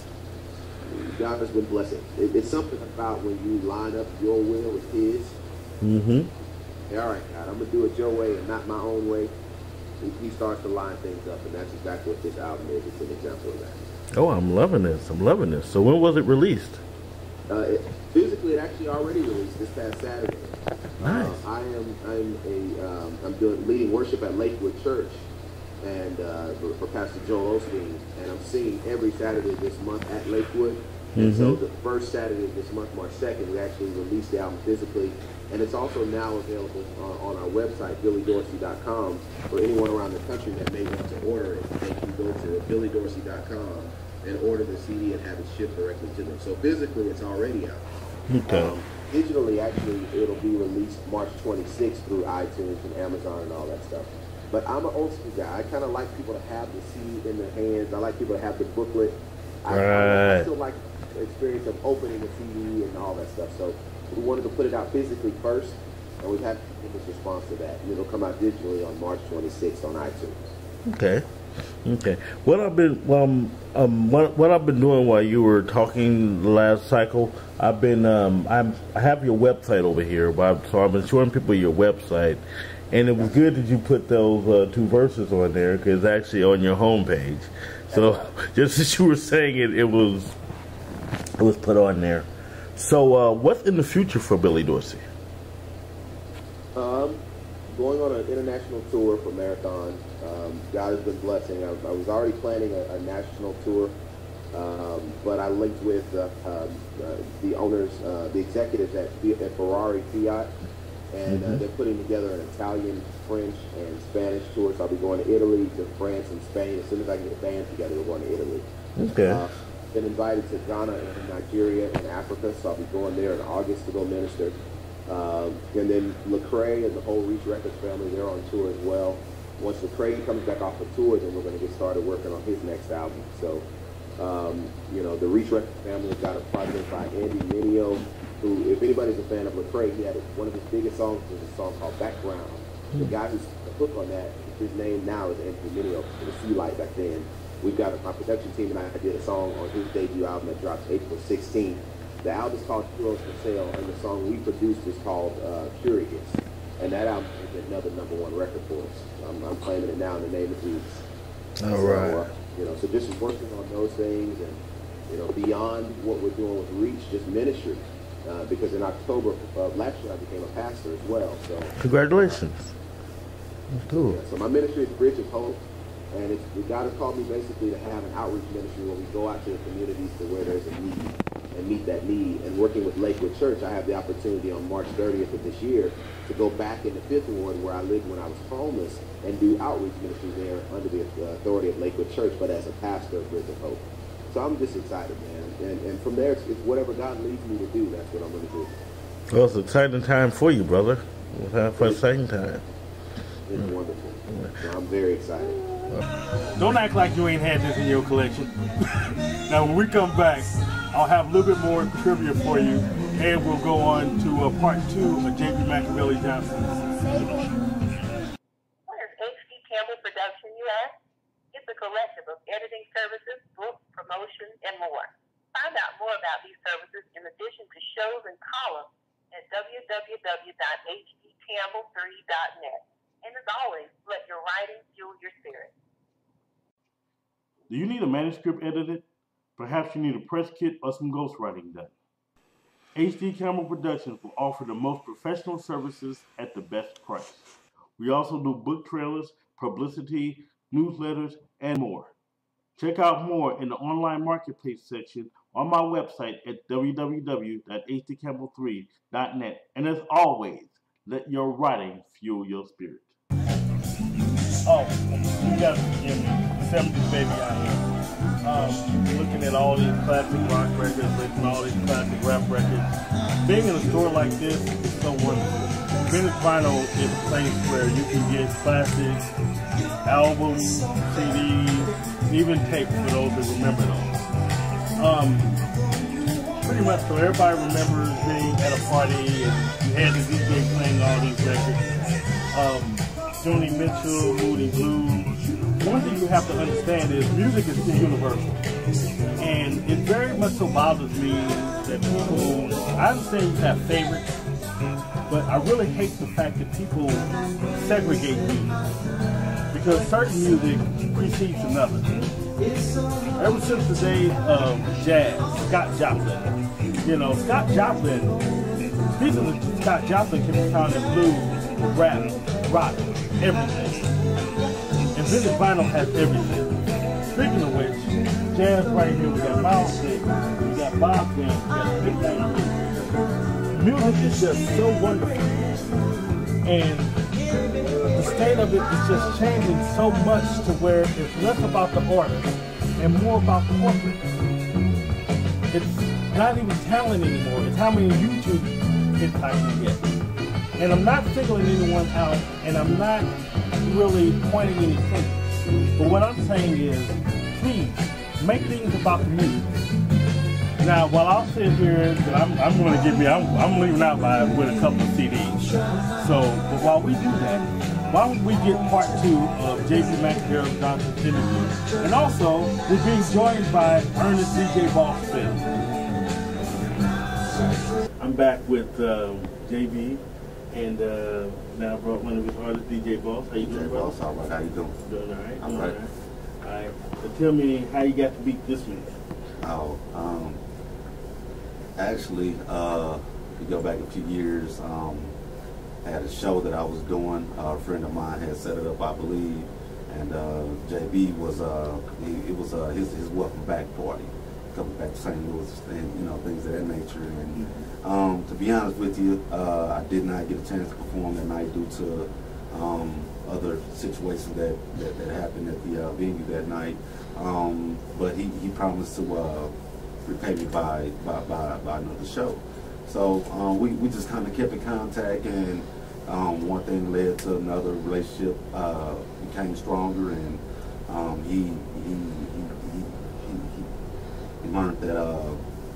God has been blessing. It, it's something about when you line up your will with His. Mm-hmm. Hey, all right, God, I'm going to do it your way and not my own way. He starts to line things up, and that's exactly what this album is. It's an example of that. Oh, I'm loving this. I'm loving this. So when was it released? Uh, it, physically, it actually already released this past Saturday. Nice. Uh, I am I'm a um, I'm doing leading worship at Lakewood Church, and uh, for, for Pastor Joel Osteen, and I'm singing every Saturday this month at Lakewood. And Mm-hmm. so the first Saturday of this month, March second, we actually released the album physically. And it's also now available on, on our website, billy dorsey dot com, for anyone around the country that may want to order it. They can go to billy dorsey dot com and order the C D and have it shipped directly to them. So physically, it's already out. Okay. Um, digitally, actually, it'll be released March twenty-sixth through iTunes and Amazon and all that stuff. But I'm an old school guy. I kind of like people to have the C D in their hands. I like people to have the booklet. I, Right. I still like the experience of opening the C D and all that stuff. So we wanted to put it out physically first, and we've had people's response to that. And it'll come out digitally on March twenty-sixth on iTunes. Okay. Okay. What I've been um um what what I've been doing while you were talking the last cycle, I've been um I'm I have your website over here, but I've, so I've been showing people your website, and it was good that you put those uh, two verses on there because it's actually on your homepage. So just as you were saying it, it was it was put on there. So uh, what's in the future for Billy Dorsey? Um, going on an international tour for Marathon. Um, God has been blessing. I, I was already planning a, a national tour, um, but I linked with uh, um, uh, the owners, uh, the executives at, at Ferrari Fiat, and uh, they're putting together an Italian, French, and Spanish tour. So I'll be going to Italy, to France, and Spain. As soon as I can get a band together, we're going to Italy. Okay. Uh, been invited to Ghana and Nigeria and Africa, so I'll be going there in August to go minister. Um, and then Lecrae and the whole Reach Records family, they're on tour as well. Once Lecrae comes back off the tour, then we're going to get started working on his next album. So, um, you know, the Reach Records family has got a project by Andy Mineo, who, if anybody's a fan of Lecrae, he had one of his biggest songs was a song called Background. The guy who's the hook on that, his name now is Andy Mineo, for the Sea Light back then. We've got a, my production team and I did a song on his debut album that drops April sixteenth. The album is called Heroes for Sale, and the song we produced is called uh, Curious. And that album is another number one record for us. I'm, I'm claiming it now in the name of Jesus. All so, right. Uh, you know, so just working on those things, and you know, beyond what we're doing with Reach, just ministry. Uh, because in October of last year, I became a pastor as well. So Congratulations. Cool. yeah, so my ministry is Bridge of Hope. And it's, God has called me basically to have an outreach ministry where we go out to the communities to where there's a need and meet that need. And working with Lakewood Church, I have the opportunity on March thirtieth of this year to go back in the Fifth Ward where I lived when I was homeless and do outreach ministry there under the authority of Lakewood Church, but as a pastor of Bridge of Hope. So I'm just excited, man. And, and from there, it's, it's whatever God leads me to do, that's what I'm going to do. Well, it's an exciting time for you, brother. It's an exciting time. It's wonderful. So I'm very excited. Don't act like you ain't had this in your collection. Now, when we come back, I'll have a little bit more trivia for you, and we'll go on to uh, part two of J B Machiavelli Johnson. What is H D Campbell Production, you ask? It's a collective of editing services, books, promotion, and more. Find out more about these services in addition to shows and columns at w w w dot h d campbell three dot net. And as always, let your writing fuel your spirit. Do you need a manuscript edited? Perhaps you need a press kit or some ghostwriting done. H D Campbell Productions will offer the most professional services at the best price. We also do book trailers, publicity, newsletters, and more. Check out more in the online marketplace section on my website at w w w dot h d campbell three dot net. And as always, let your writing fuel your spirit. Oh, you gotta forgive me. seventies baby I am. Um, looking at all these classic rock records, listening to all these classic rap records. Being in a store like this is so wonderful. Vintage Vinyl is a place where you can get classics, albums, C Ds, even tapes for those that remember those. Um, pretty much so everybody remembers being at a party and you had the D J playing all these records. Um, Joni Mitchell, Moody Blues. One thing you have to understand is music is universal. And it very much so bothers me that people, I understand you have favorites, but I really hate the fact that people segregate music. Because certain music precedes another. Ever since the days of jazz, Scott Joplin, you know, Scott Joplin, speaking of Scott Joplin can be found in blues, rap, rock, everything. And Vintage Vinyl has everything. Speaking of which, jazz right here, we got Miles Davis, we got Bob Dylan, we got Big Bang. Music is just so wonderful. And the state of it is just changing so much to where it's less about the artist and more about corporate. It's not even talent anymore. It's how many YouTube get tighter yet. And I'm not singling anyone out, and I'm not really pointing any fingers. But what I'm saying is, please, make things about the music. Now, while I'll sit here, I'm, I'm going to get me, I'm, I'm leaving out by with a couple of C Ds. So, but while we do that, why don't we get part two of J B McIntyre Johnson's interview? And also, we're being joined by Ernest D J Boss Billy. I'm back with um, J B, and uh, now I brought one of his artists, D J Boss. How you doing, bro? Boss, all right. How you doing? Doing all right. I'm doing right. All right. All right. So tell me how you got to beat this music. Oh, um, actually, uh, if you go back a few years, um, I had a show that I was doing. Uh, a friend of mine had set it up, I believe, and uh, J B was uh, he, it was uh, his his welcome back party, coming back to Saint Louis, and you know things of that nature. And um, to be honest with you, uh, I did not get a chance to perform that night due to um, other situations that, that, that happened at the uh, venue that night. Um, but he, he promised to uh, repay me by, by, by, by another show. So um, we, we just kind of kept in contact, and um, one thing led to another. Relationship uh, became stronger, and um, he, he, he, he, he, he learned that uh,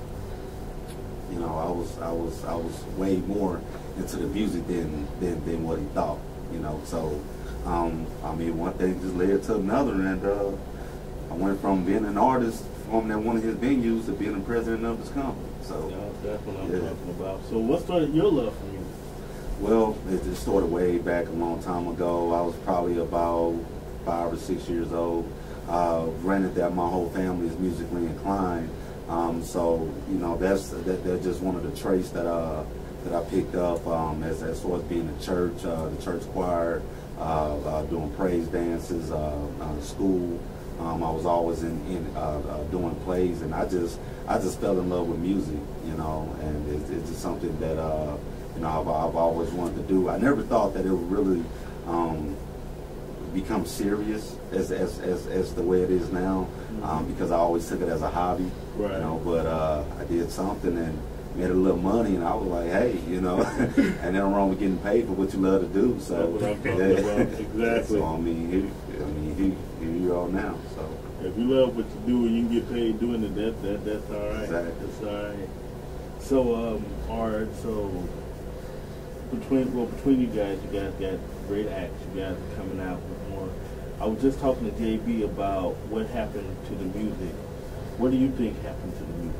you know I was I was I was way more into the music than than, than what he thought. You know, so um, I mean, one thing just led to another, and uh, I went from being an artist performing at one of his venues to being the president of his company. So yeah, that's what I'm yeah. talking about. So what started your love for music? Well, it just started way back a long time ago. I was probably about five or six years old. Uh, granted that my whole family is musically inclined, um, so you know that's that, that's just one of the traits that uh, that I picked up um, as as far as being in church, uh, the church choir, uh, uh, doing praise dances, uh, uh, school. Um, I was always in, in uh, uh, doing plays, and I just I just fell in love with music, you know, and it's, it's just something that uh, you know I've, I've always wanted to do. I never thought that it would really um, become serious as, as as as the way it is now, um, because I always took it as a hobby, Right. you know. But uh, I did something and made a little money, and I was like, hey, you know, and then wrong with getting paid for what you love to do. So That's what I'm talking yeah. about. Exactly. So I mean, here, I mean, here, here you are now. So. If you love what you do and you can get paid doing it, that, that that's all right. Exactly. That's all right. So, um, all right. So between well, between you guys, you guys got great acts. You guys are coming out with more. I was just talking to J B about what happened to the music. What do you think happened to the music?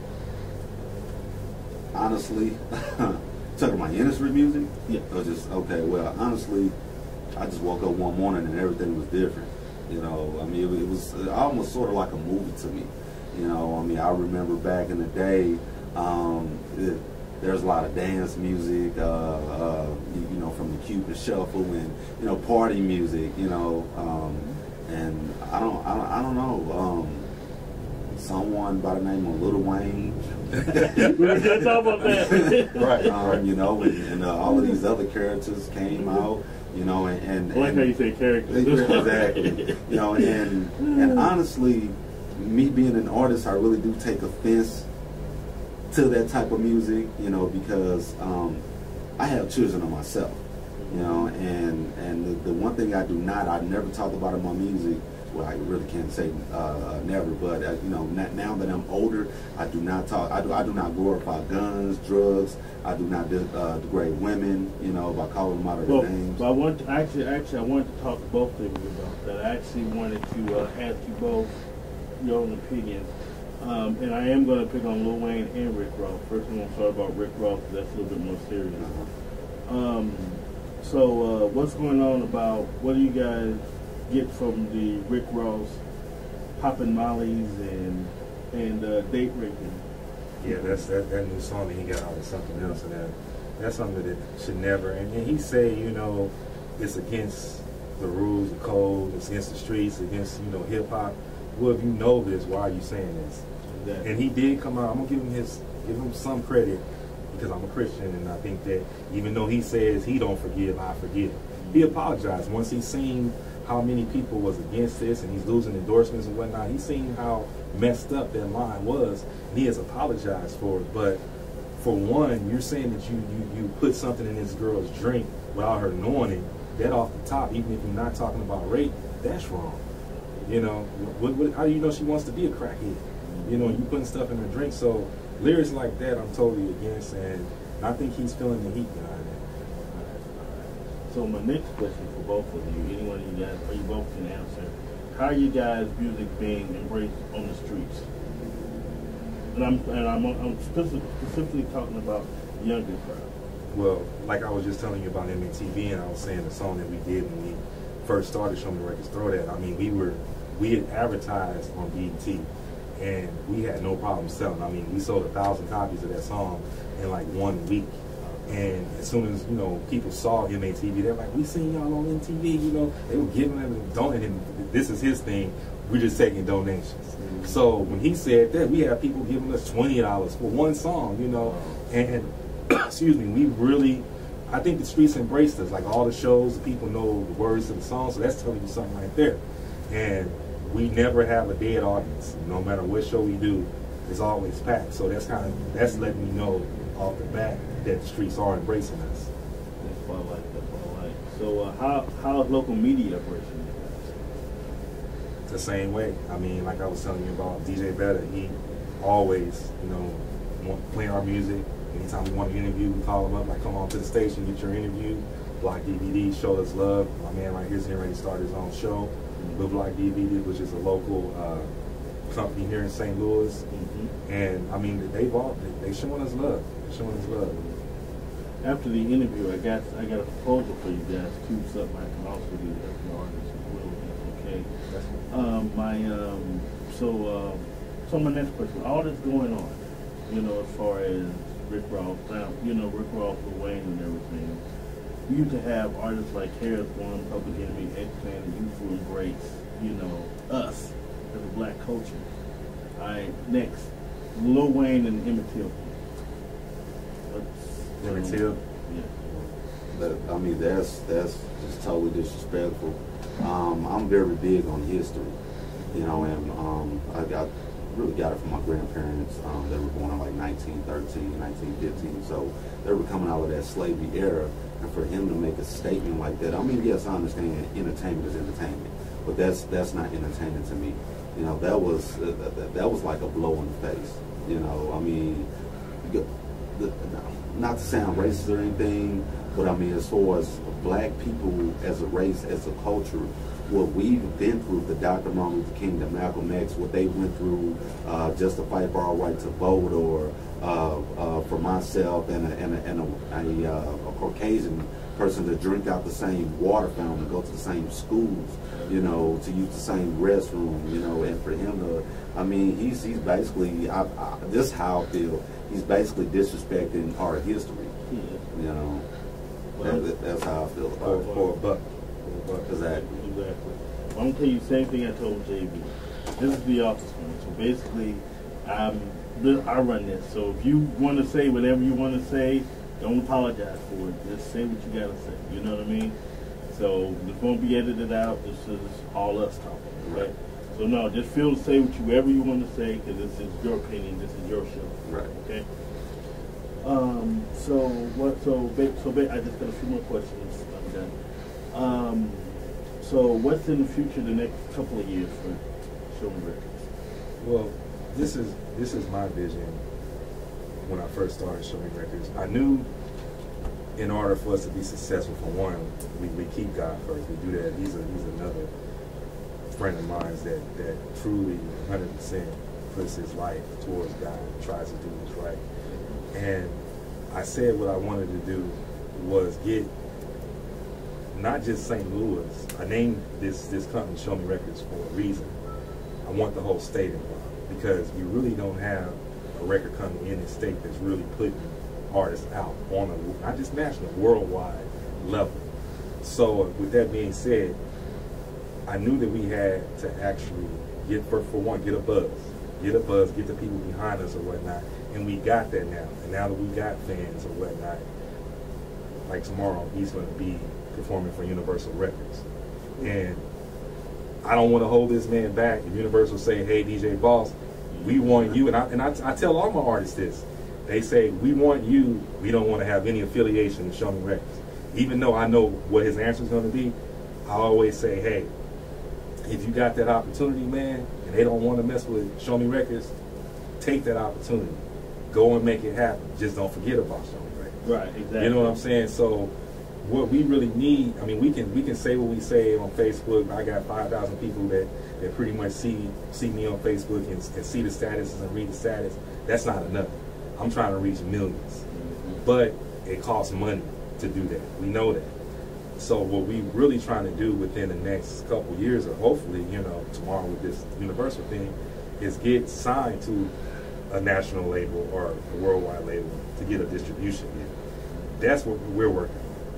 Honestly, talking about industry music? Yeah. Or just, okay, well, honestly, I just woke up one morning and everything was different. You know, I mean, it, it was almost sort of like a movie to me. You know, I mean, I remember back in the day, um, it, there's a lot of dance music, uh, uh, you, you know, from the Cupid Shuffle and, you know, party music, you know, um, and I don't, I don't, I don't know, um, someone by the name of Lil Wayne. We're gonna talk about that. Right. Um, you know, and, and uh, all of these other characters came out, you know, and, and I like and, how you say characters. exactly. You know, and and honestly, me being an artist, I really do take offense to that type of music, you know, because um, I have children of myself, you know, and and the, the one thing I do not, I never talk about in my music. Well, I really can't say uh, uh, never, but uh, you know, now that I'm older, I do not talk. I do. I do not glorify guns, drugs. I do not de- uh, degrade women. You know, by calling them out of Well, their names. but I want to, actually, actually, I wanted to talk to both of you about that. I actually wanted to uh, ask you both your own opinion, um, and I am going to pick on Lil Wayne and Rick Ross. First, I'm going to start about Rick Ross. That's a little bit more serious. Um, so, uh, what's going on about what do you guys get from the Rick Ross popping mollies and and uh, date raping? Yeah, that's that, that new song that he got out of something else, and that that's something that should never. And, and he say, you know, it's against the rules, the code, it's against the streets, against you know hip hop. Well, if you know this, why are you saying this? Exactly. And he did come out. I'm gonna give him his give him some credit because I'm a Christian, and I think that even though he says he don't forgive, I forgive. He apologized once he seen how many people was against this, and he's losing endorsements and whatnot. He's seen how messed up that line was, and he has apologized for it. But for one, you're saying that you, you, you put something in this girl's drink without her knowing it. That off the top, even if you're not talking about rape, that's wrong. You know, what, what, how do you know she wants to be a crackhead? You know, you putting stuff in her drink. So lyrics like that, I'm totally against, and I think he's feeling the heat behind it. So my next question for both of you, anyone of you guys, or you both can answer, how are you guys' music being embraced on the streets? And I'm and I'm, I'm specific, specifically talking about younger crowd. Well, like I was just telling you about M T V, and I was saying the song that we did when we first started Show Me Records, Throw That. I mean, we were we had advertised on B E T, and we had no problem selling. I mean, we sold a thousand copies of that song in like one week. And as soon as, you know, people saw M A T V, they're like, we seen y'all on M T V, you know, they were giving them donating. This is his thing. We're just taking donations. Mm-hmm. So when he said that, we had people giving us twenty dollars for one song, you know, and excuse me, we really, I think the streets embraced us. Like all the shows, people know the words of the song, so that's telling you something right there. And we never have a dead audience. No matter what show we do, it's always packed. So that's kind of, that's letting me know off the bat that the streets are embracing us. That's what I like. That's what I like. So uh, how how is local media embracing you guys? It's the same way. I mean, like I was telling you about D J Better, he always, you know, want, playing our music. Anytime we want to interview, we call him up, like, come on to the station, get your interview. Block D V D, show us love. My man right here is getting ready to start his own show, Blue Block D V D, which is a local uh, company here in Saint Louis. Mm-hmm. And I mean, they've all they, they showing us love. They're showing us love. After the interview, I got I got a proposal for you guys to something I can also do as an artist as well. Okay. Um, my um, so um, so my next question: all that's going on, you know, as far as Rick Ross, you know, Rick Ross, Lil Wayne, and everything. We used to have artists like Harris One, Public Enemy, X-Man, and youth who embrace, you know, us as a black culture. All right, next, Lil Wayne and Emmett Till. Emmett Till? Yeah. But, I mean, that's that's just totally disrespectful. Um, I'm very big on history, you know, and um, I got really got it from my grandparents. Um, they were born in like nineteen thirteen, nineteen fifteen, so they were coming out of that slavery era. And for him to make a statement like that, I mean, yes, I understand entertainment is entertainment, but that's that's not entertainment to me. You know, that was uh, that, that was like a blow in the face. You know, I mean, the, the, not to sound racist or anything, but I mean, as far as black people as a race, as a culture, what we've been through, the Doctor Martin Luther King, the Malcolm X, what they went through uh, just to fight for our right to vote, or uh, uh, for myself and a, and a, and a, a, uh, a Caucasian person to drink out the same water fountain, to go to the same schools, you know, to use the same restroom, you know, and for him to, I mean, he's he's basically, I, I, this is how I feel, he's basically disrespecting our history, you know. That, that's how I feel about it. For a buck. Exactly. Exactly. I'm gonna tell you the same thing I told J B. This is the office one. So basically, um, I run this. So if you want to say whatever you want to say, don't apologize for it. Just say what you gotta say. You know what I mean? So this won't be edited out. This is all us talking. Right? So no, just feel to say whatever you want to say, because this is your opinion. This is your show. Right. Okay. Um. So what? So ba- so ba- I just got a few more questions. I'm done. Um. So what's in the future, the next couple of years for Show Me Records? Well, this is this is my vision. When I first started Show Me Records, I knew in order for us to be successful, for one, we, we keep God first. We do that. He's a, he's another friend of mine that that truly one hundred percent puts his life towards God and tries to do what's right. And I said what I wanted to do was get not just Saint Louis. I named this this company Show Me Records for a reason. I want the whole state involved, because we really don't have a record company in this state that's really putting artists out on a not just national, worldwide level. So with that being said, I knew that we had to actually get for, for one get a buzz, get a buzz, get the people behind us or whatnot, and we got that now. And now that we got fans or whatnot, like tomorrow he's going to be performing for Universal Records, and I don't want to hold this man back. If Universal say, "Hey, D J Boss, we want you," and I and I, I tell all my artists this, they say, we want you, we don't want to have any affiliation with Show Me Records. Even though I know what his answer is going to be, I always say, hey, if you got that opportunity, man, and they don't want to mess with Show Me Records, take that opportunity. Go and make it happen. Just don't forget about Show Me Records. Right, exactly. You know what I'm saying? So what we really need, I mean, we can we can say what we say on Facebook. I got five thousand people that, that pretty much see see me on Facebook and, and see the statuses and read the status. That's not enough. I'm trying to reach millions. Mm-hmm. But it costs money to do that. We know that. So what we really trying to do within the next couple years, or hopefully, you know, tomorrow with this Universal thing, is get signed to a national label or a worldwide label to get a distribution deal. That's what we're working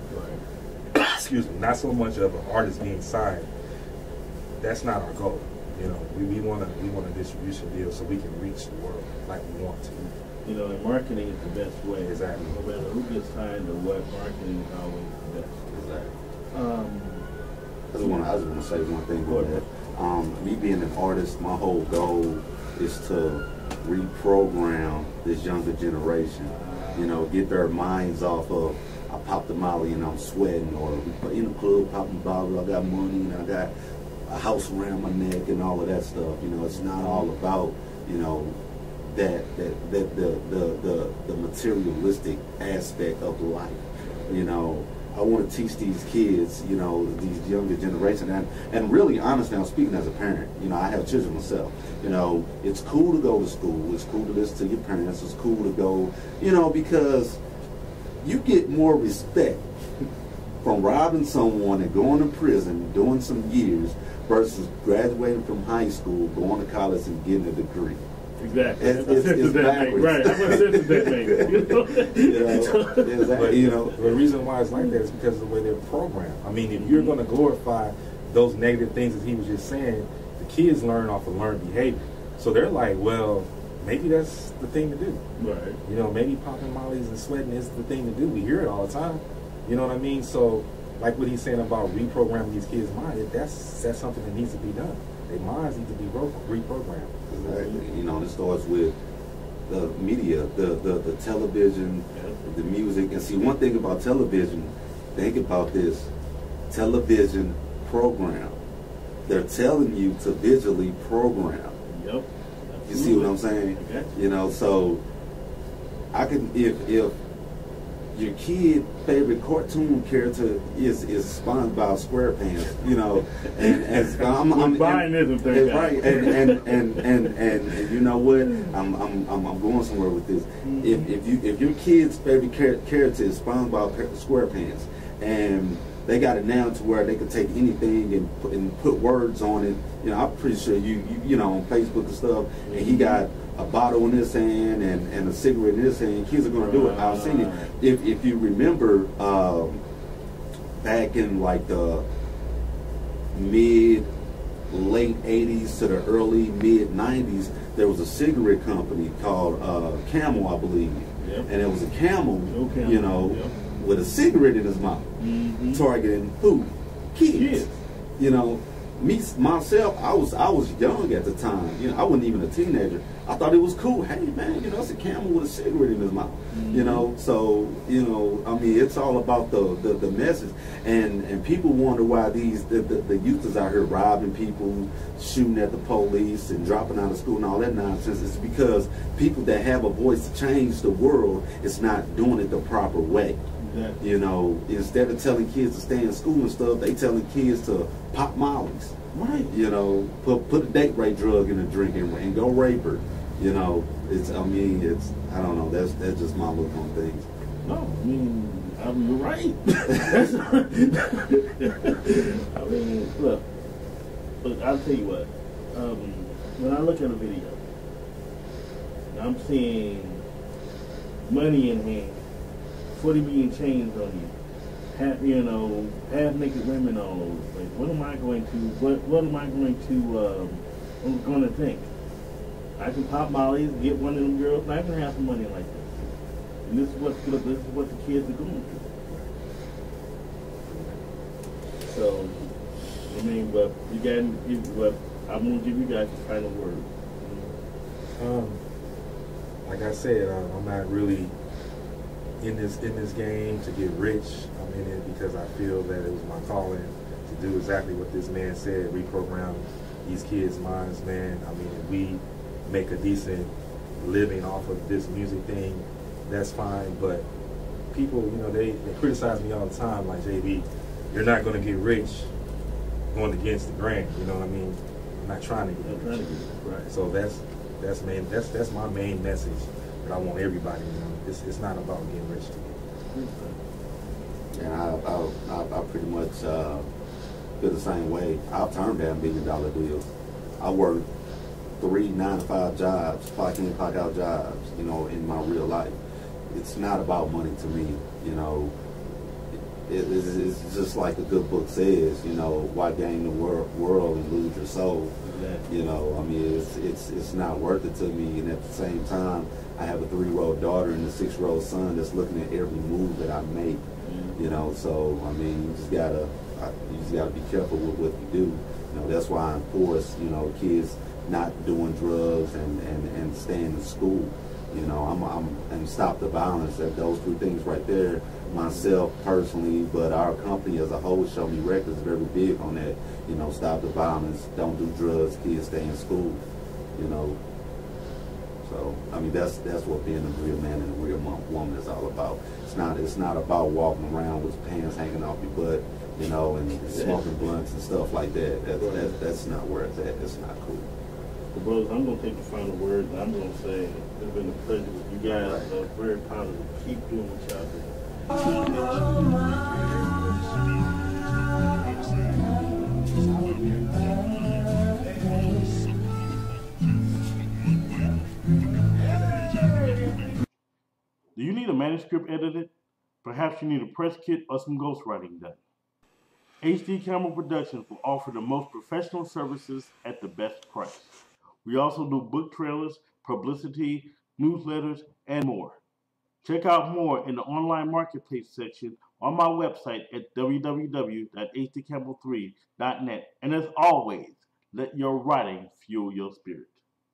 on. Right. Excuse me. Not so much of an artist being signed. That's not our goal. You know, we, we want a we want a distribution deal so we can reach the world like we want to. You know, and marketing is the best way. Exactly. No matter who gets signed or what, marketing is always the best. Exactly. Um, I just want to I just want to say one thing about that. Um, me being an artist, my whole goal is to reprogram this younger generation. You know, get their minds off of I popped the molly and I'm sweating, or we in the club popping bottles, I got money and I got a house around my neck and all of that stuff. You know, it's not all about, you know, that that that the the the, the materialistic aspect of life. You know, I want to teach these kids, you know, these younger generation, and and really, honestly, I'm speaking as a parent. You know, I have children myself. You know, it's cool to go to school. It's cool to listen to your parents. It's cool to go, you know, because you get more respect from robbing someone and going to prison, doing some years, versus graduating from high school, going to college, and getting a degree. Exactly. It's, it's, it's backwards. Right. That's what sense that makes. You know, you know, exactly, but, you know. The reason why it's like that is because of the way they're programmed. I mean, if you're going to glorify those negative things that he was just saying, the kids learn off of learned behavior. So they're like, well, maybe that's the thing to do. Right. You know, maybe popping mollies and sweating is the thing to do. We hear it all the time. You know what I mean? So, like what he's saying about reprogramming these kids' minds, that's that's something that needs to be done. Their minds need to be reprogrammed. Exactly. You know, and it starts with the media, the, the, the television, the music. And see, one thing about television, think about this, television program. They're telling you to visually program. Yep. You see what I'm saying? Okay. You know, so I can, if if your kid favorite cartoon character is is SpongeBob SquarePants, you know, and as I'm, I'm buying this, if they're right, and and, and and and and you know what, I'm I'm I'm, I'm going somewhere with this. Mm-hmm. If if you if your kid's favorite char character is SpongeBob SquarePants, and they got it down to where they can take anything and put, and put words on it. You know, I'm pretty sure you, you you know, on Facebook and stuff, and he got a bottle in his hand and, and a cigarette in his hand. Kids are going to do it. I've seen it. If if you remember, um, back in like the mid late eighties to the early mid nineties, there was a cigarette company called uh, Camel, I believe, yep. And it was a camel, no camel. you know. Yep. With a cigarette in his mouth, mm-hmm. targeting who? Kids. Kids. You know, me myself, I was I was young at the time. You know, I wasn't even a teenager. I thought it was cool. Hey man, you know, it's a camel with a cigarette in his mouth. Mm-hmm. You know, so you know, I mean, it's all about the the, the message. And and people wonder why these the, the the youth is out here robbing people, shooting at the police, and dropping out of school and all that nonsense. It's because people that have a voice to change the world is not doing it the proper way. Exactly. You know, instead of telling kids to stay in school and stuff, they telling kids to pop mollies. Right. You know, put put a date rape drug in a drink and, and go rape her. You know, it's I mean, it's I don't know. That's that's just my look on things. No, I mean, I mean, you're right. That's I mean, look, look. I'll tell you what. Um, when I look at a video, I'm seeing money in hand. forty million chains on you, half, you know, half naked women all over. Like, what am I going to? What What am I going to? Um, I'm going to think. I can pop mollies, get one of them girls, and I can have some money like this. And this is what this is what the kids are going through. So, I mean, but you got, but I'm going to give you guys the final word. Um, like I said, uh, I'm not really in this in this game to get rich. I'm in it because I feel that it was my calling to do exactly what this man said, reprogram these kids' minds, man. I mean, if we make a decent living off of this music thing, that's fine. But people, you know, they, they criticize me all the time, like, J B, you're not going to get rich going against the grain, you know what I mean? I'm not trying to get rich. Right. So that's that's main that's that's my main message that I want everybody to know. It's, it's not about getting rich to me. And I, I, I, I pretty much uh, feel the same way. I've turned down million dollar deals. I worked three nine to five jobs, clock in, clock out jobs, you know, in my real life. It's not about money to me, you know. It, it's, it's just like the good book says, you know, why gain the wor world and lose your soul? Exactly. You know, I mean, it's, it's, it's not worth it to me. And at the same time, I have a three-year-old daughter and a six-year-old son that's looking at every move that I make. Mm-hmm. You know, so, I mean, you just gotta, you just gotta be careful with what you do. You know, that's why I enforce, you know, kids not doing drugs and, and, and staying in school. You know, I'm, I'm, and stop the violence. That those three things right there, myself personally, but our company as a whole, Show Me Records, is very big on that. You know, stop the violence, don't do drugs, kids stay in school. You know, so I mean that's that's what being a real man and a real woman is all about. It's not it's not about walking around with pants hanging off your butt, you know, and smoking blunts and stuff like that. That's that's, that's not where it's at. It's not cool. Well, brothers, I'm going to take the final word, and I'm going to say it's been a pleasure with you guys. Uh, very positive. Keep doing what y'all do. Do you need a manuscript edited? Perhaps you need a press kit or some ghostwriting done. H D Camera Productions will offer the most professional services at the best price. We also do book trailers, publicity, newsletters, and more. Check out more in the online marketplace section on my website at w w w dot h d campbell three dot net. And as always, let your writing fuel your spirit.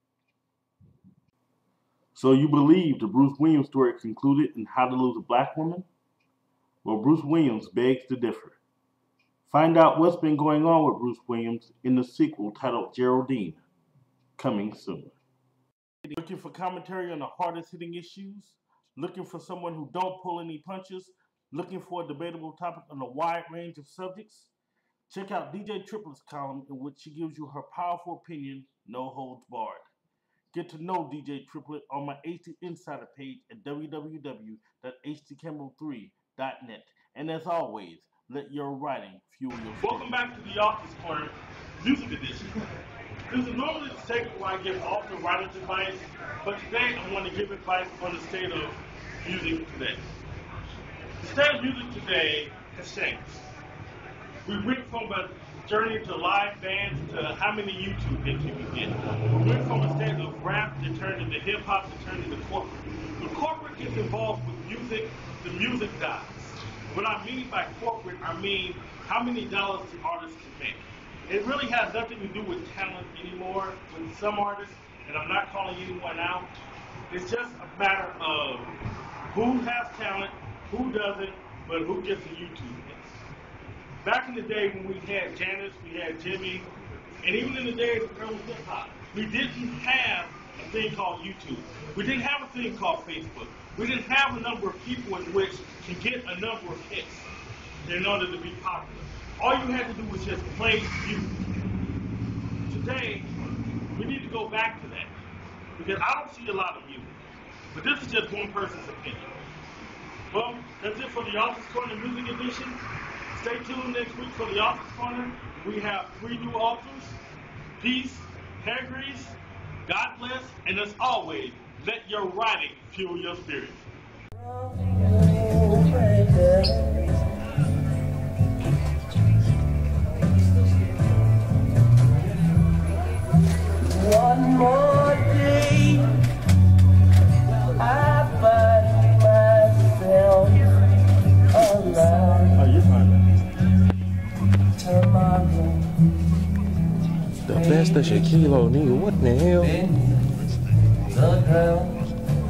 So you believe the Bruce Williams story concluded in How to Lose a Black Woman? Well, Bruce Williams begs to differ. Find out what's been going on with Bruce Williams in the sequel titled Geraldine, coming soon. Looking for commentary on the hardest hitting issues? Looking for someone who don't pull any punches? Looking for a debatable topic on a wide range of subjects? Check out D J Triplet's column in which she gives you her powerful opinion, no holds barred. Get to know D J Triplet on my H D Insider page at w w w dot h d campbell three dot net. And as always, let your writing fuel your spirit. Welcome back to the Office Corner Music Edition. This is normally the segment where I give author writer's advice, but today I want to give advice on the state of music today. The state of music today has changed. We went from a journey to live bands to how many YouTube hits you can get. We went from a state of rap that turned into hip hop that turned into corporate. When corporate gets involved with music, the music dies. What I mean by corporate, I mean how many dollars the artist can make. It really has nothing to do with talent anymore with some artists, and I'm not calling anyone out. It's just a matter of who has talent, who doesn't, but who gets a YouTube hit. Back in the day when we had Janice, we had Jimmy, and even in the days of early hip hop, we didn't have a thing called YouTube. We didn't have a thing called Facebook. We didn't have a number of people in which can get a number of hits in order to be popular. All you had to do was just play music. Today, we need to go back to that. Because I don't see a lot of music. But this is just one person's opinion. Well, that's it for the Office Corner Music Edition. Stay tuned next week for the Office Corner. We have three new authors. Peace, hair grease, God bless, and as always, let your writing fuel your spirit. One more day, I find myself alive. Oh, you're fine. Tomorrow, The best of Shaquille O'Neal, what the hell? the girl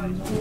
Thanks.